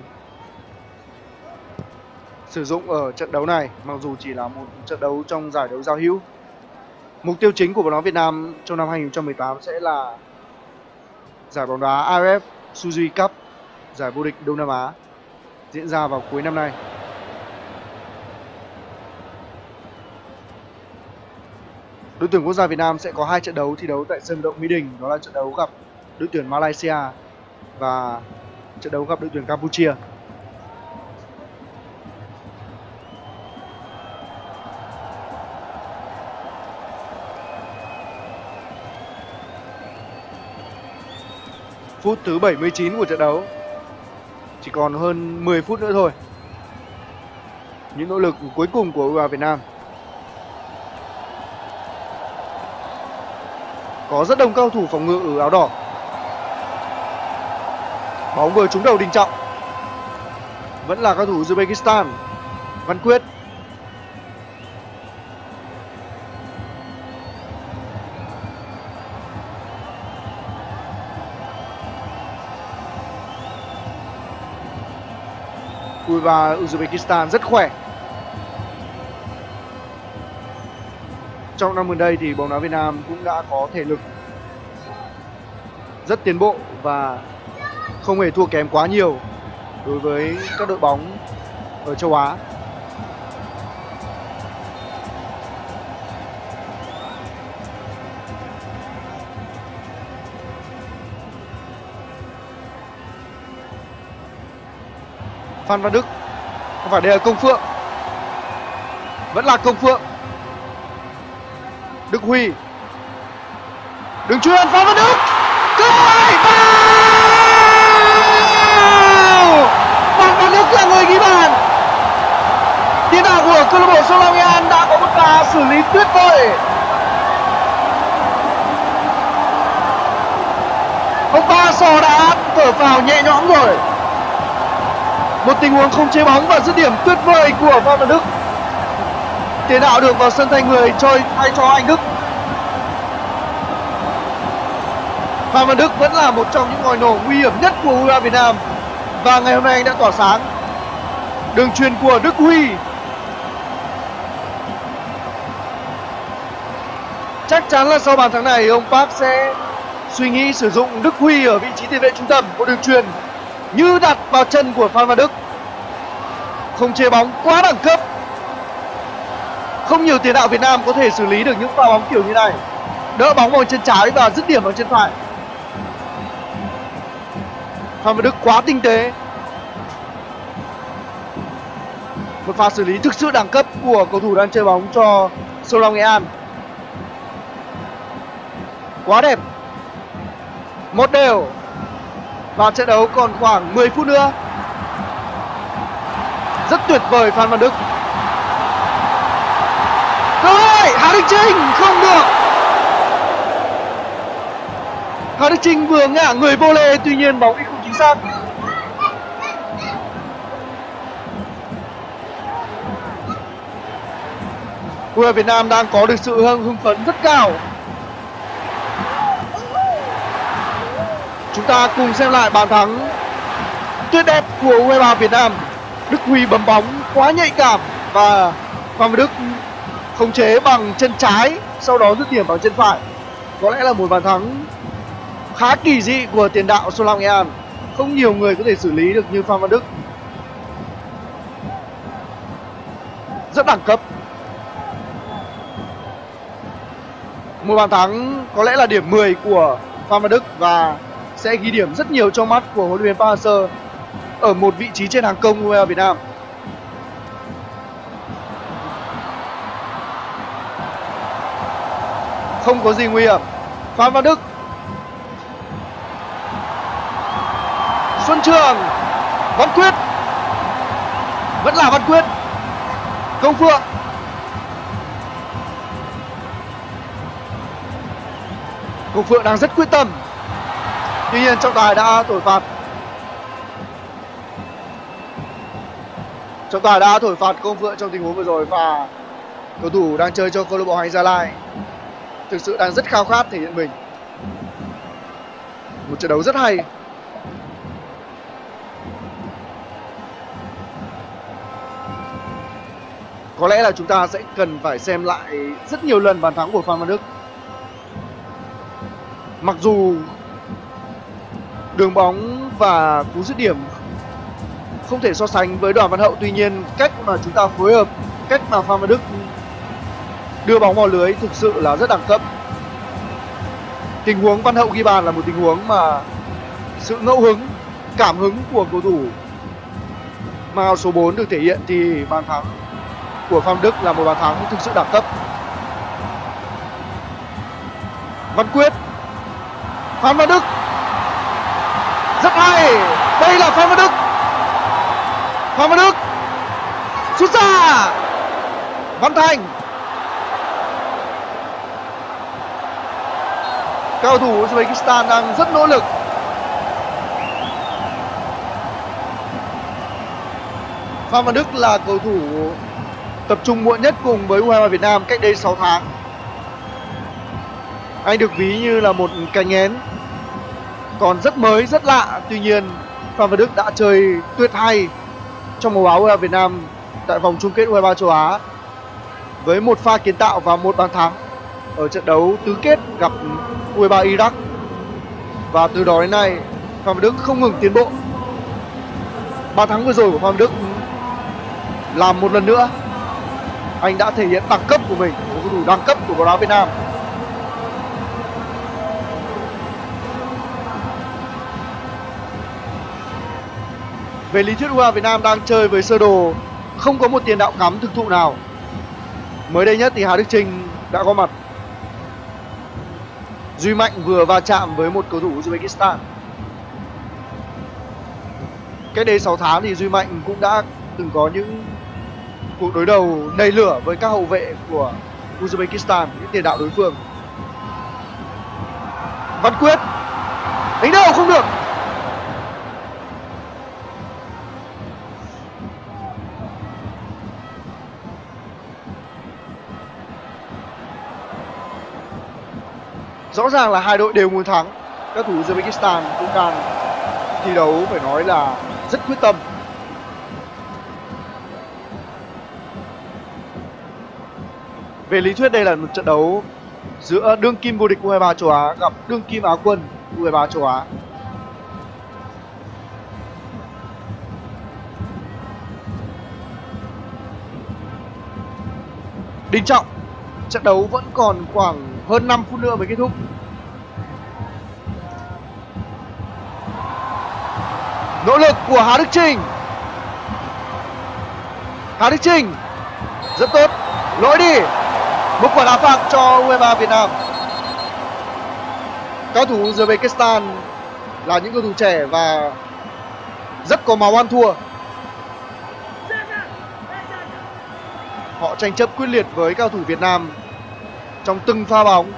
sử dụng ở trận đấu này, mặc dù chỉ là một trận đấu trong giải đấu giao hữu. Mục tiêu chính của bóng đá Việt Nam trong năm hai nghìn không trăm mười tám sẽ là giải bóng đá a ép ép Suzuki Cup, giải vô địch Đông Nam Á diễn ra vào cuối năm nay. Đội tuyển quốc gia Việt Nam sẽ có hai trận đấu thi đấu tại sân vận động Mỹ Đình, đó là trận đấu gặp đội tuyển Malaysia và trận đấu gặp đội tuyển Campuchia. Phút thứ bảy mươi chín của trận đấu. Chỉ còn hơn mười phút nữa thôi. Những nỗ lực cuối cùng của u hai ba Việt Nam. Có rất đông cao thủ phòng ngự ở áo đỏ. Bóng vừa trúng đầu Đình Trọng. Vẫn là cao thủ Uzbekistan, Văn Quyết. u hai ba Uzbekistan rất khỏe. Trong năm gần đây thì bóng đá Việt Nam cũng đã có thể lực rất tiến bộ và không hề thua kém quá nhiều đối với các đội bóng ở châu Á. Phan Văn Đức, không phải, đây là Công Phượng. Vẫn là Công Phượng. Đức Huy. Đường chuyền Phan Văn Đức. Cơ hội vào. Phan Văn Đức là người ghi bàn. Tiền đạo của câu lạc bộ Sông Lam Nghệ An đã có một pha xử lý tuyệt vời. Ông Ba Sò đã thở phào nhẹ nhõm rồi. Một tình huống không chế bóng và dứt điểm tuyệt vời của Phan Văn Đức. Tiền đạo được vào sân thay người chơi thay cho anh Đức. Phan Văn Đức vẫn là một trong những ngòi nổ nguy hiểm nhất của u hai ba Việt Nam và ngày hôm nay anh đã tỏa sáng. Đường chuyền của Đức Huy. Chắc chắn là sau bàn thắng này ông Park sẽ suy nghĩ sử dụng Đức Huy ở vị trí tiền vệ trung tâm. Một đường chuyền như đặt vào chân của Phan Văn Đức. Không chế bóng quá đẳng cấp. Không nhiều tiền đạo Việt Nam có thể xử lý được những pha bóng kiểu như này. Đỡ bóng bằng chân trái và dứt điểm bằng chân phải. Phan Văn Đức quá tinh tế. Một pha xử lý thực sự đẳng cấp của cầu thủ đang chơi bóng cho Sông Lam Nghệ An. Quá đẹp. Một đều. Và trận đấu còn khoảng mười phút nữa. Rất tuyệt vời Phan Văn Đức. Cơ hội Hà Đức Chinh không được. Hà Đức Chinh vừa ngã người vô lê, tuy nhiên bóng đi không chính xác. u hai ba Việt Nam đang có được sự hưng hưng phấn rất cao. Chúng ta cùng xem lại bàn thắng tuyệt đẹp của u hai ba Việt Nam. Đức Huy bấm bóng quá nhạy cảm và Phan Văn Đức khống chế bằng chân trái, sau đó dứt điểm bằng chân phải. Có lẽ là một bàn thắng khá kỳ dị của tiền đạo Sông Lam Nghệ An. Không nhiều người có thể xử lý được như Phan Văn Đức. Rất đẳng cấp. Một bàn thắng có lẽ là điểm mười của Phan Văn Đức và sẽ ghi điểm rất nhiều trong mắt của huấn luyện viên Park Hang-seo ở một vị trí trên hàng công u hai ba Việt Nam. Không có gì nguy hiểm. Phan Văn Đức. Xuân Trường. Văn Quyết. Vẫn là Văn Quyết. Công Phượng. Công Phượng đang rất quyết tâm. Tuy nhiên trọng tài đã thổi phạt. Trọng tài đã thổi phạt Công Phượng trong tình huống vừa rồi và cầu thủ đang chơi cho câu lạc bộ Hoàng Anh Gia Lai thực sự đang rất khao khát thể hiện mình. Một trận đấu rất hay. Có lẽ là chúng ta sẽ cần phải xem lại rất nhiều lần bàn thắng của Phan Văn Đức. Mặc dù đường bóng và cú dứt điểm không thể so sánh với Đoàn Văn Hậu, tuy nhiên cách mà chúng ta phối hợp, cách mà Phan Văn Đức đưa bóng vào lưới thực sự là rất đẳng cấp. Tình huống Văn Hậu ghi bàn là một tình huống mà sự ngẫu hứng, cảm hứng của cầu thủ mang áo số bốn được thể hiện, thì bàn thắng của Phan Văn Đức là một bàn thắng thực sự đẳng cấp. Văn Quyết. Phan Văn Đức. hay. Đây là Phan Văn Đức. Phan Văn Đức sút ra. Văn Thành. Cao thủ Uzbekistan đang rất nỗ lực. Phan Văn Đức là cầu thủ tập trung muộn nhất cùng với u hai ba Việt Nam cách đây sáu tháng. Anh được ví như là một cánh én, còn rất mới, rất lạ. Tuy nhiên Phan Văn Đức đã chơi tuyệt hay trong màu áo u hai ba Việt Nam tại vòng chung kết u hai ba châu Á với một pha kiến tạo và một bàn thắng ở trận đấu tứ kết gặp u hai ba Iraq. Và từ đó đến nay Phan Văn Đức không ngừng tiến bộ. Bàn thắng vừa rồi của Phan Văn Đức làm một lần nữa anh đã thể hiện đẳng cấp của mình, một cầu thủ đẳng cấp của bóng đá Việt Nam. Về lý thuyết u hai ba Việt Nam đang chơi với sơ đồ không có một tiền đạo cắm thực thụ nào. Mới đây nhất thì Hà Đức Chinh đã có mặt. Duy Mạnh vừa va chạm với một cầu thủ Uzbekistan. Cách đây sáu tháng thì Duy Mạnh cũng đã từng có những cuộc đối đầu đầy lửa với các hậu vệ của Uzbekistan, những tiền đạo đối phương. Văn Quyết đánh đầu không được. Rõ ràng là hai đội đều muốn thắng. Các thủ Uzbekistan cũng đang thi đấu phải nói là rất quyết tâm. Về lý thuyết đây là một trận đấu giữa đương kim vô địch u hai ba châu Á gặp đương kim Á quân u hai ba châu Á. Đình Trọng, trận đấu vẫn còn khoảng hơn năm phút nữa mới kết thúc. Nỗ lực của Hà Đức Chinh. Hà Đức Chinh rất tốt. Lỗi đi. Một quả đá phạt cho u hai ba Việt Nam. Các thủ Uzbekistan là những cầu thủ trẻ và rất có máu ăn thua. Họ tranh chấp quyết liệt với cao thủ Việt Nam trong từng pha bóng.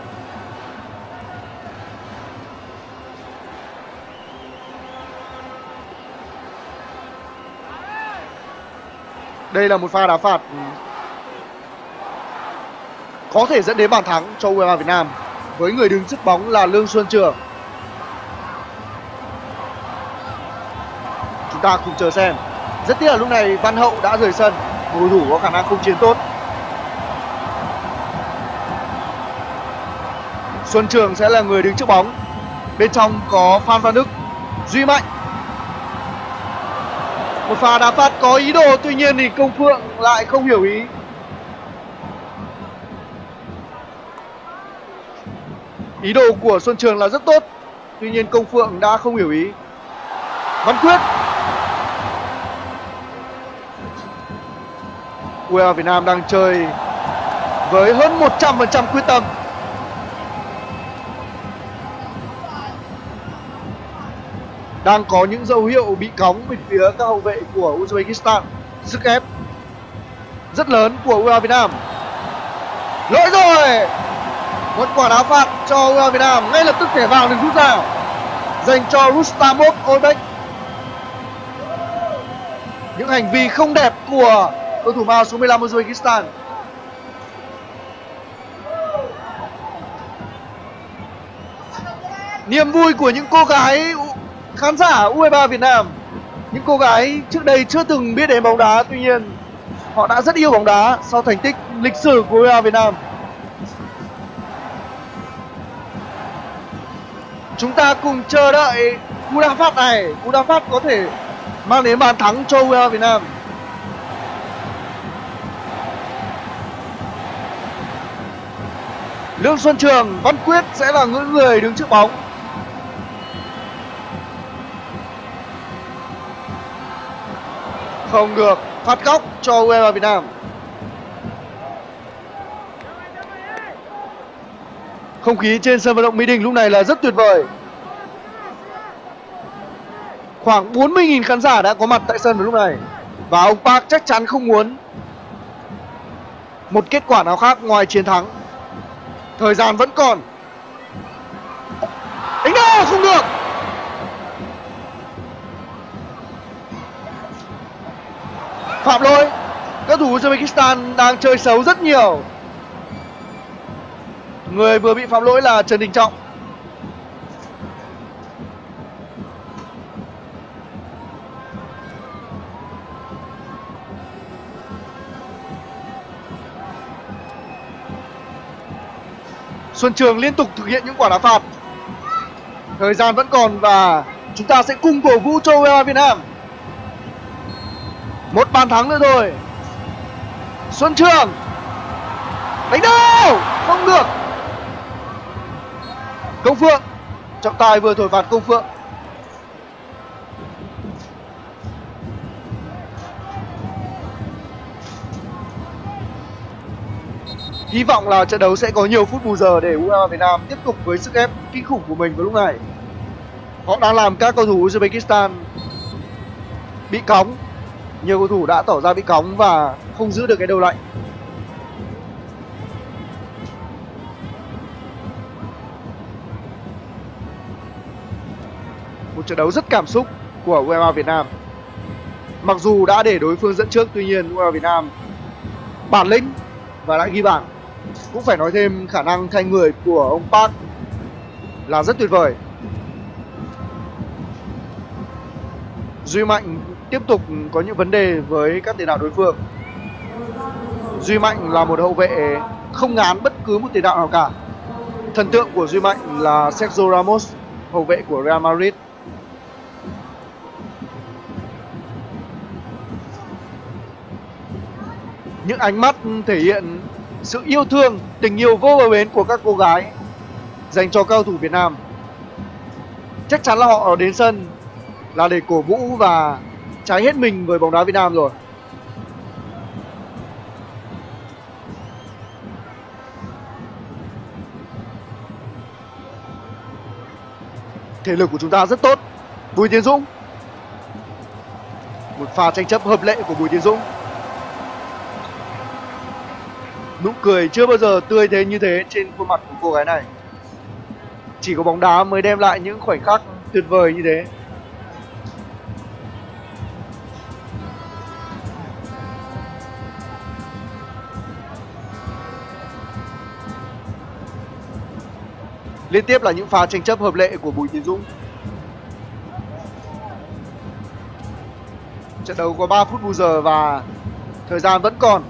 Đây là một pha đá phạt có thể dẫn đến bàn thắng cho u hai ba Việt Nam với người đứng trước bóng là Lương Xuân Trường. Chúng ta cùng chờ xem. Rất tiếc là lúc này Văn Hậu đã rời sân, một cầu thủ có khả năng không chiến tốt. Xuân Trường sẽ là người đứng trước bóng. Bên trong có Phan Văn Đức, Duy Mạnh. Một pha đá phạt có ý đồ, tuy nhiên thì Công Phượng lại không hiểu ý. Ý đồ của Xuân Trường là rất tốt, tuy nhiên Công Phượng đã không hiểu ý. Văn Quyết. u hai ba Việt Nam đang chơi với hơn một trăm phần trăm quyết tâm. Đang có những dấu hiệu bị cóng bên phía các hậu vệ của Uzbekistan. Sức ép rất lớn của u hai ba Việt Nam. Lỗi rồi. Một quả đá phạt cho u hai ba Việt Nam. Ngay lập tức thẻ vàng được rút ra dành cho Rustamov Oybek. Những hành vi không đẹp của cầu thủ mao số mười lăm Uzbekistan. Niềm vui của những cô gái khán giả u hai ba Việt Nam. Những cô gái trước đây chưa từng biết đến bóng đá, tuy nhiên họ đã rất yêu bóng đá sau thành tích lịch sử của u hai ba Việt Nam. Chúng ta cùng chờ đợi cú đá phạt này. Cú đá phạt có thể mang đến bàn thắng cho u hai ba Việt Nam. Lương Xuân Trường, Văn Quyết sẽ là những người đứng trước bóng. Không được, phạt góc cho u hai ba Việt Nam. Không khí trên sân vận động Mỹ Đình lúc này là rất tuyệt vời. Khoảng bốn mươi nghìn khán giả đã có mặt tại sân vào lúc này. Và ông Park chắc chắn không muốn một kết quả nào khác ngoài chiến thắng. Thời gian vẫn còn. Đánh đâu không được. Phạm lỗi. Các thủ Uzbekistan đang chơi xấu rất nhiều. Người vừa bị phạm lỗi là Trần Đình Trọng. Xuân Trường liên tục thực hiện những quả đá phạt. Thời gian vẫn còn và chúng ta sẽ cùng cổ vũ cho u hai ba Việt Nam. Một bàn thắng nữa thôi. Xuân Trường đánh đâu không được. Công Phượng. Trọng tài vừa thổi phạt Công Phượng. Hy vọng là trận đấu sẽ có nhiều phút bù giờ để u hai ba Việt Nam tiếp tục với sức ép kinh khủng của mình vào lúc này. Họ đang làm các cầu thủ Uzbekistan bị cóng. Nhiều cầu thủ đã tỏ ra bị cóng và không giữ được cái đầu lạnh. Một trận đấu rất cảm xúc của u hai ba Việt Nam. Mặc dù đã để đối phương dẫn trước, tuy nhiên u hai ba Việt Nam bản lĩnh và đã ghi bàn. Cũng phải nói thêm khả năng thay người của ông Park là rất tuyệt vời. Duy Mạnh tiếp tục có những vấn đề với các tiền đạo đối phương. Duy Mạnh là một hậu vệ không ngán bất cứ một tiền đạo nào cả. Thần tượng của Duy Mạnh là Sergio Ramos, hậu vệ của Real Madrid. Những ánh mắt thể hiện sự yêu thương, tình yêu vô bờ bến của các cô gái dành cho cao thủ Việt Nam. Chắc chắn là họ đến sân là để cổ vũ và cháy hết mình với bóng đá Việt Nam rồi. Thể lực của chúng ta rất tốt. Bùi Tiến Dũng. Một pha tranh chấp hợp lệ của Bùi Tiến Dũng. Nụ cười chưa bao giờ tươi thế như thế trên khuôn mặt của cô gái này. Chỉ có bóng đá mới đem lại những khoảnh khắc tuyệt vời như thế. Liên tiếp là những pha tranh chấp hợp lệ của Bùi Tiến Dũng. Trận đấu có ba phút bù giờ và thời gian vẫn còn.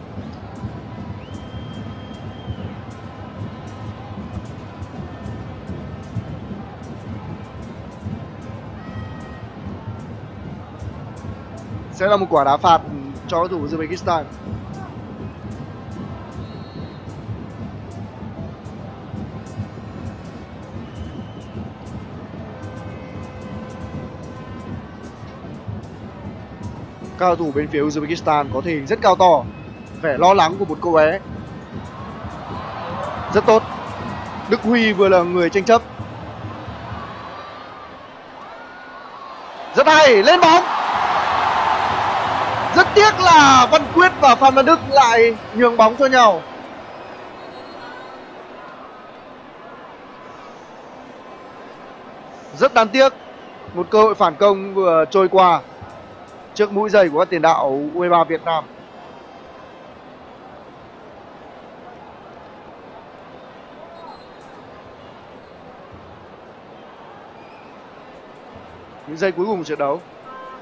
Sẽ là một quả đá phạt cho thủ Uzbekistan. Cao thủ bên phía Uzbekistan có thể hình rất cao to, vẻ lo lắng của một cô bé. Rất tốt. Đức Huy vừa là người tranh chấp. Rất hay, lên bóng. Rất tiếc là Văn Quyết và Phan Văn Đức lại nhường bóng cho nhau. Rất đáng tiếc. Một cơ hội phản công vừa trôi qua trước mũi giày của các tiền đạo u hai ba Việt Nam. Những giây cuối cùng của trận đấu.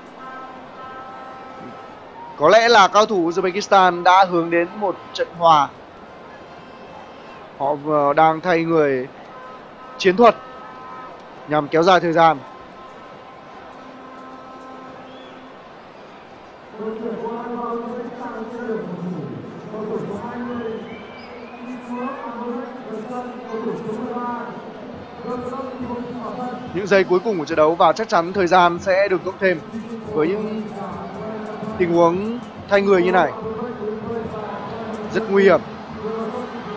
Có lẽ là cao thủ Uzbekistan đã hướng đến một trận hòa. Họ đang thay người chiến thuật nhằm kéo dài thời gian. Những giây cuối cùng của trận đấu và chắc chắn thời gian sẽ được cộng thêm với những tình huống thay người như này. Rất nguy hiểm.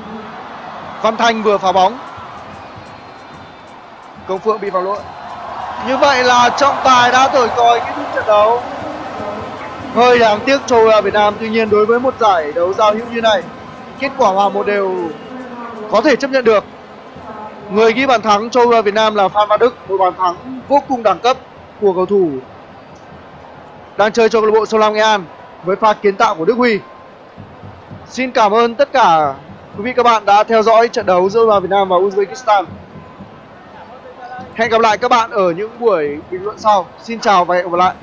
Văn Thanh vừa phá bóng. Công Phượng bị phạm lỗi. Như vậy là trọng tài đã thổi còi kết thúc trận đấu. Hơi đáng tiếc cho u hai ba Việt Nam, tuy nhiên đối với một giải đấu giao hữu như này, kết quả hòa một đều có thể chấp nhận được. Người ghi bàn thắng cho u hai ba Việt Nam là Phan Văn Đức, một bàn thắng vô cùng đẳng cấp của cầu thủ đang chơi cho câu lạc bộ Sông Lam Nghệ An với pha kiến tạo của Đức Huy. Xin cảm ơn tất cả quý vị các bạn đã theo dõi trận đấu giữa u hai ba Việt Nam và Uzbekistan. Hẹn gặp lại các bạn ở những buổi bình luận sau. Xin chào và hẹn gặp lại.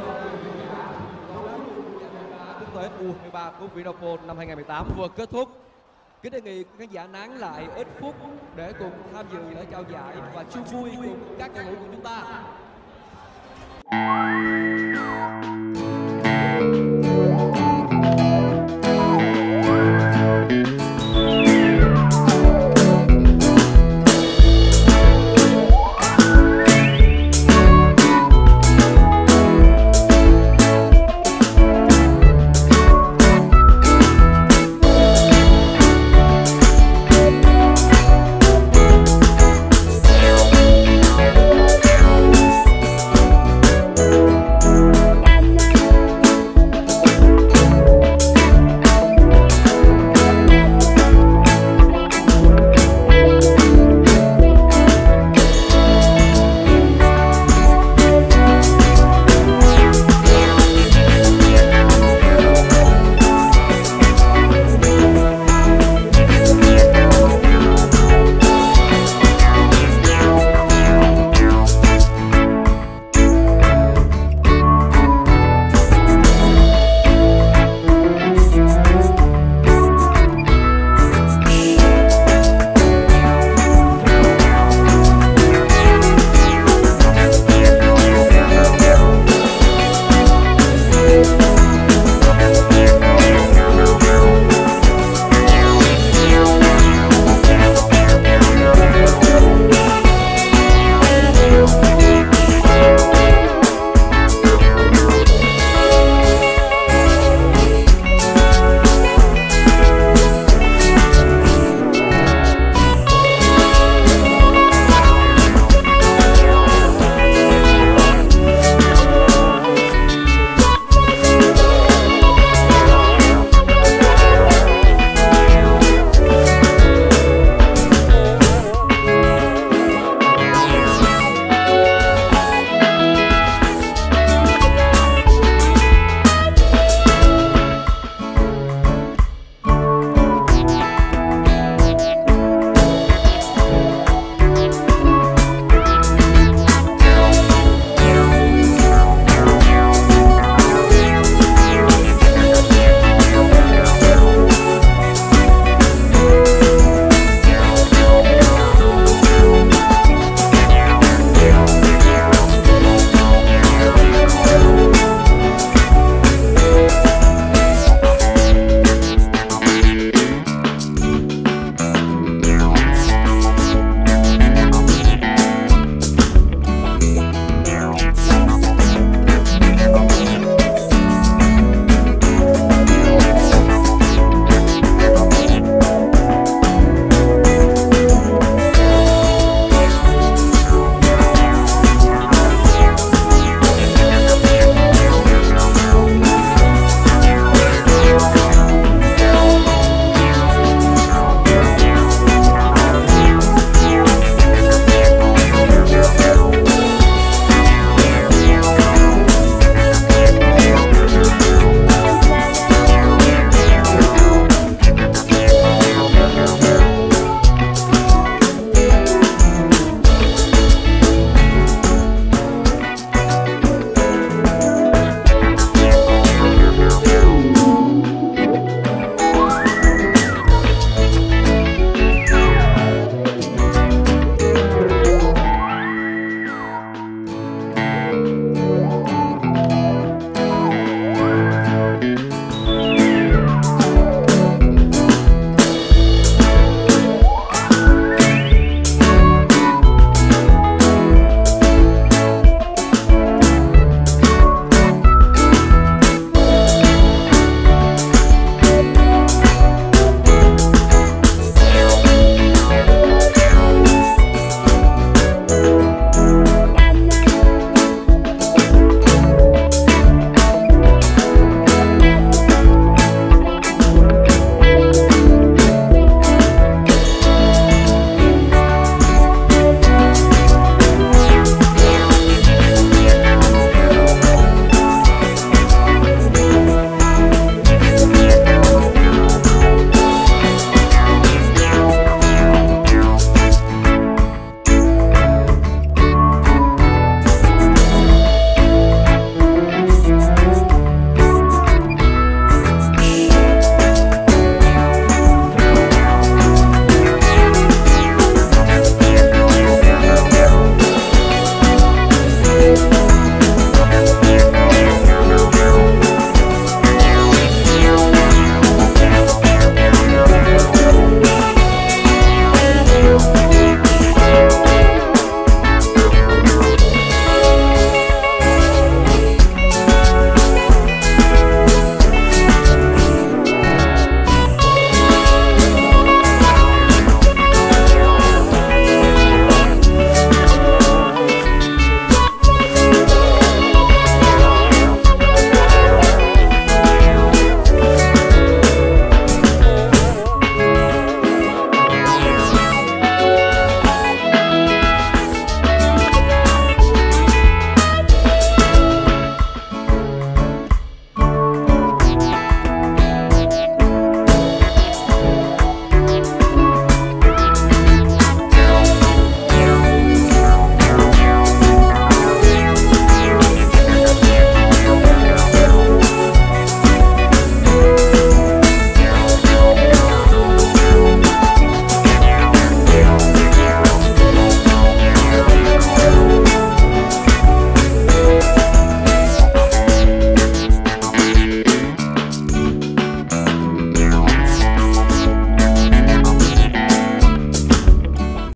Quốc tế u hai ba của Vinaphone năm hai không một tám vừa kết thúc. Kính đề nghị khán giả nán lại ít phút để cùng tham dự lễ trao giải và chung vui cùng các cầu thủ của chúng ta.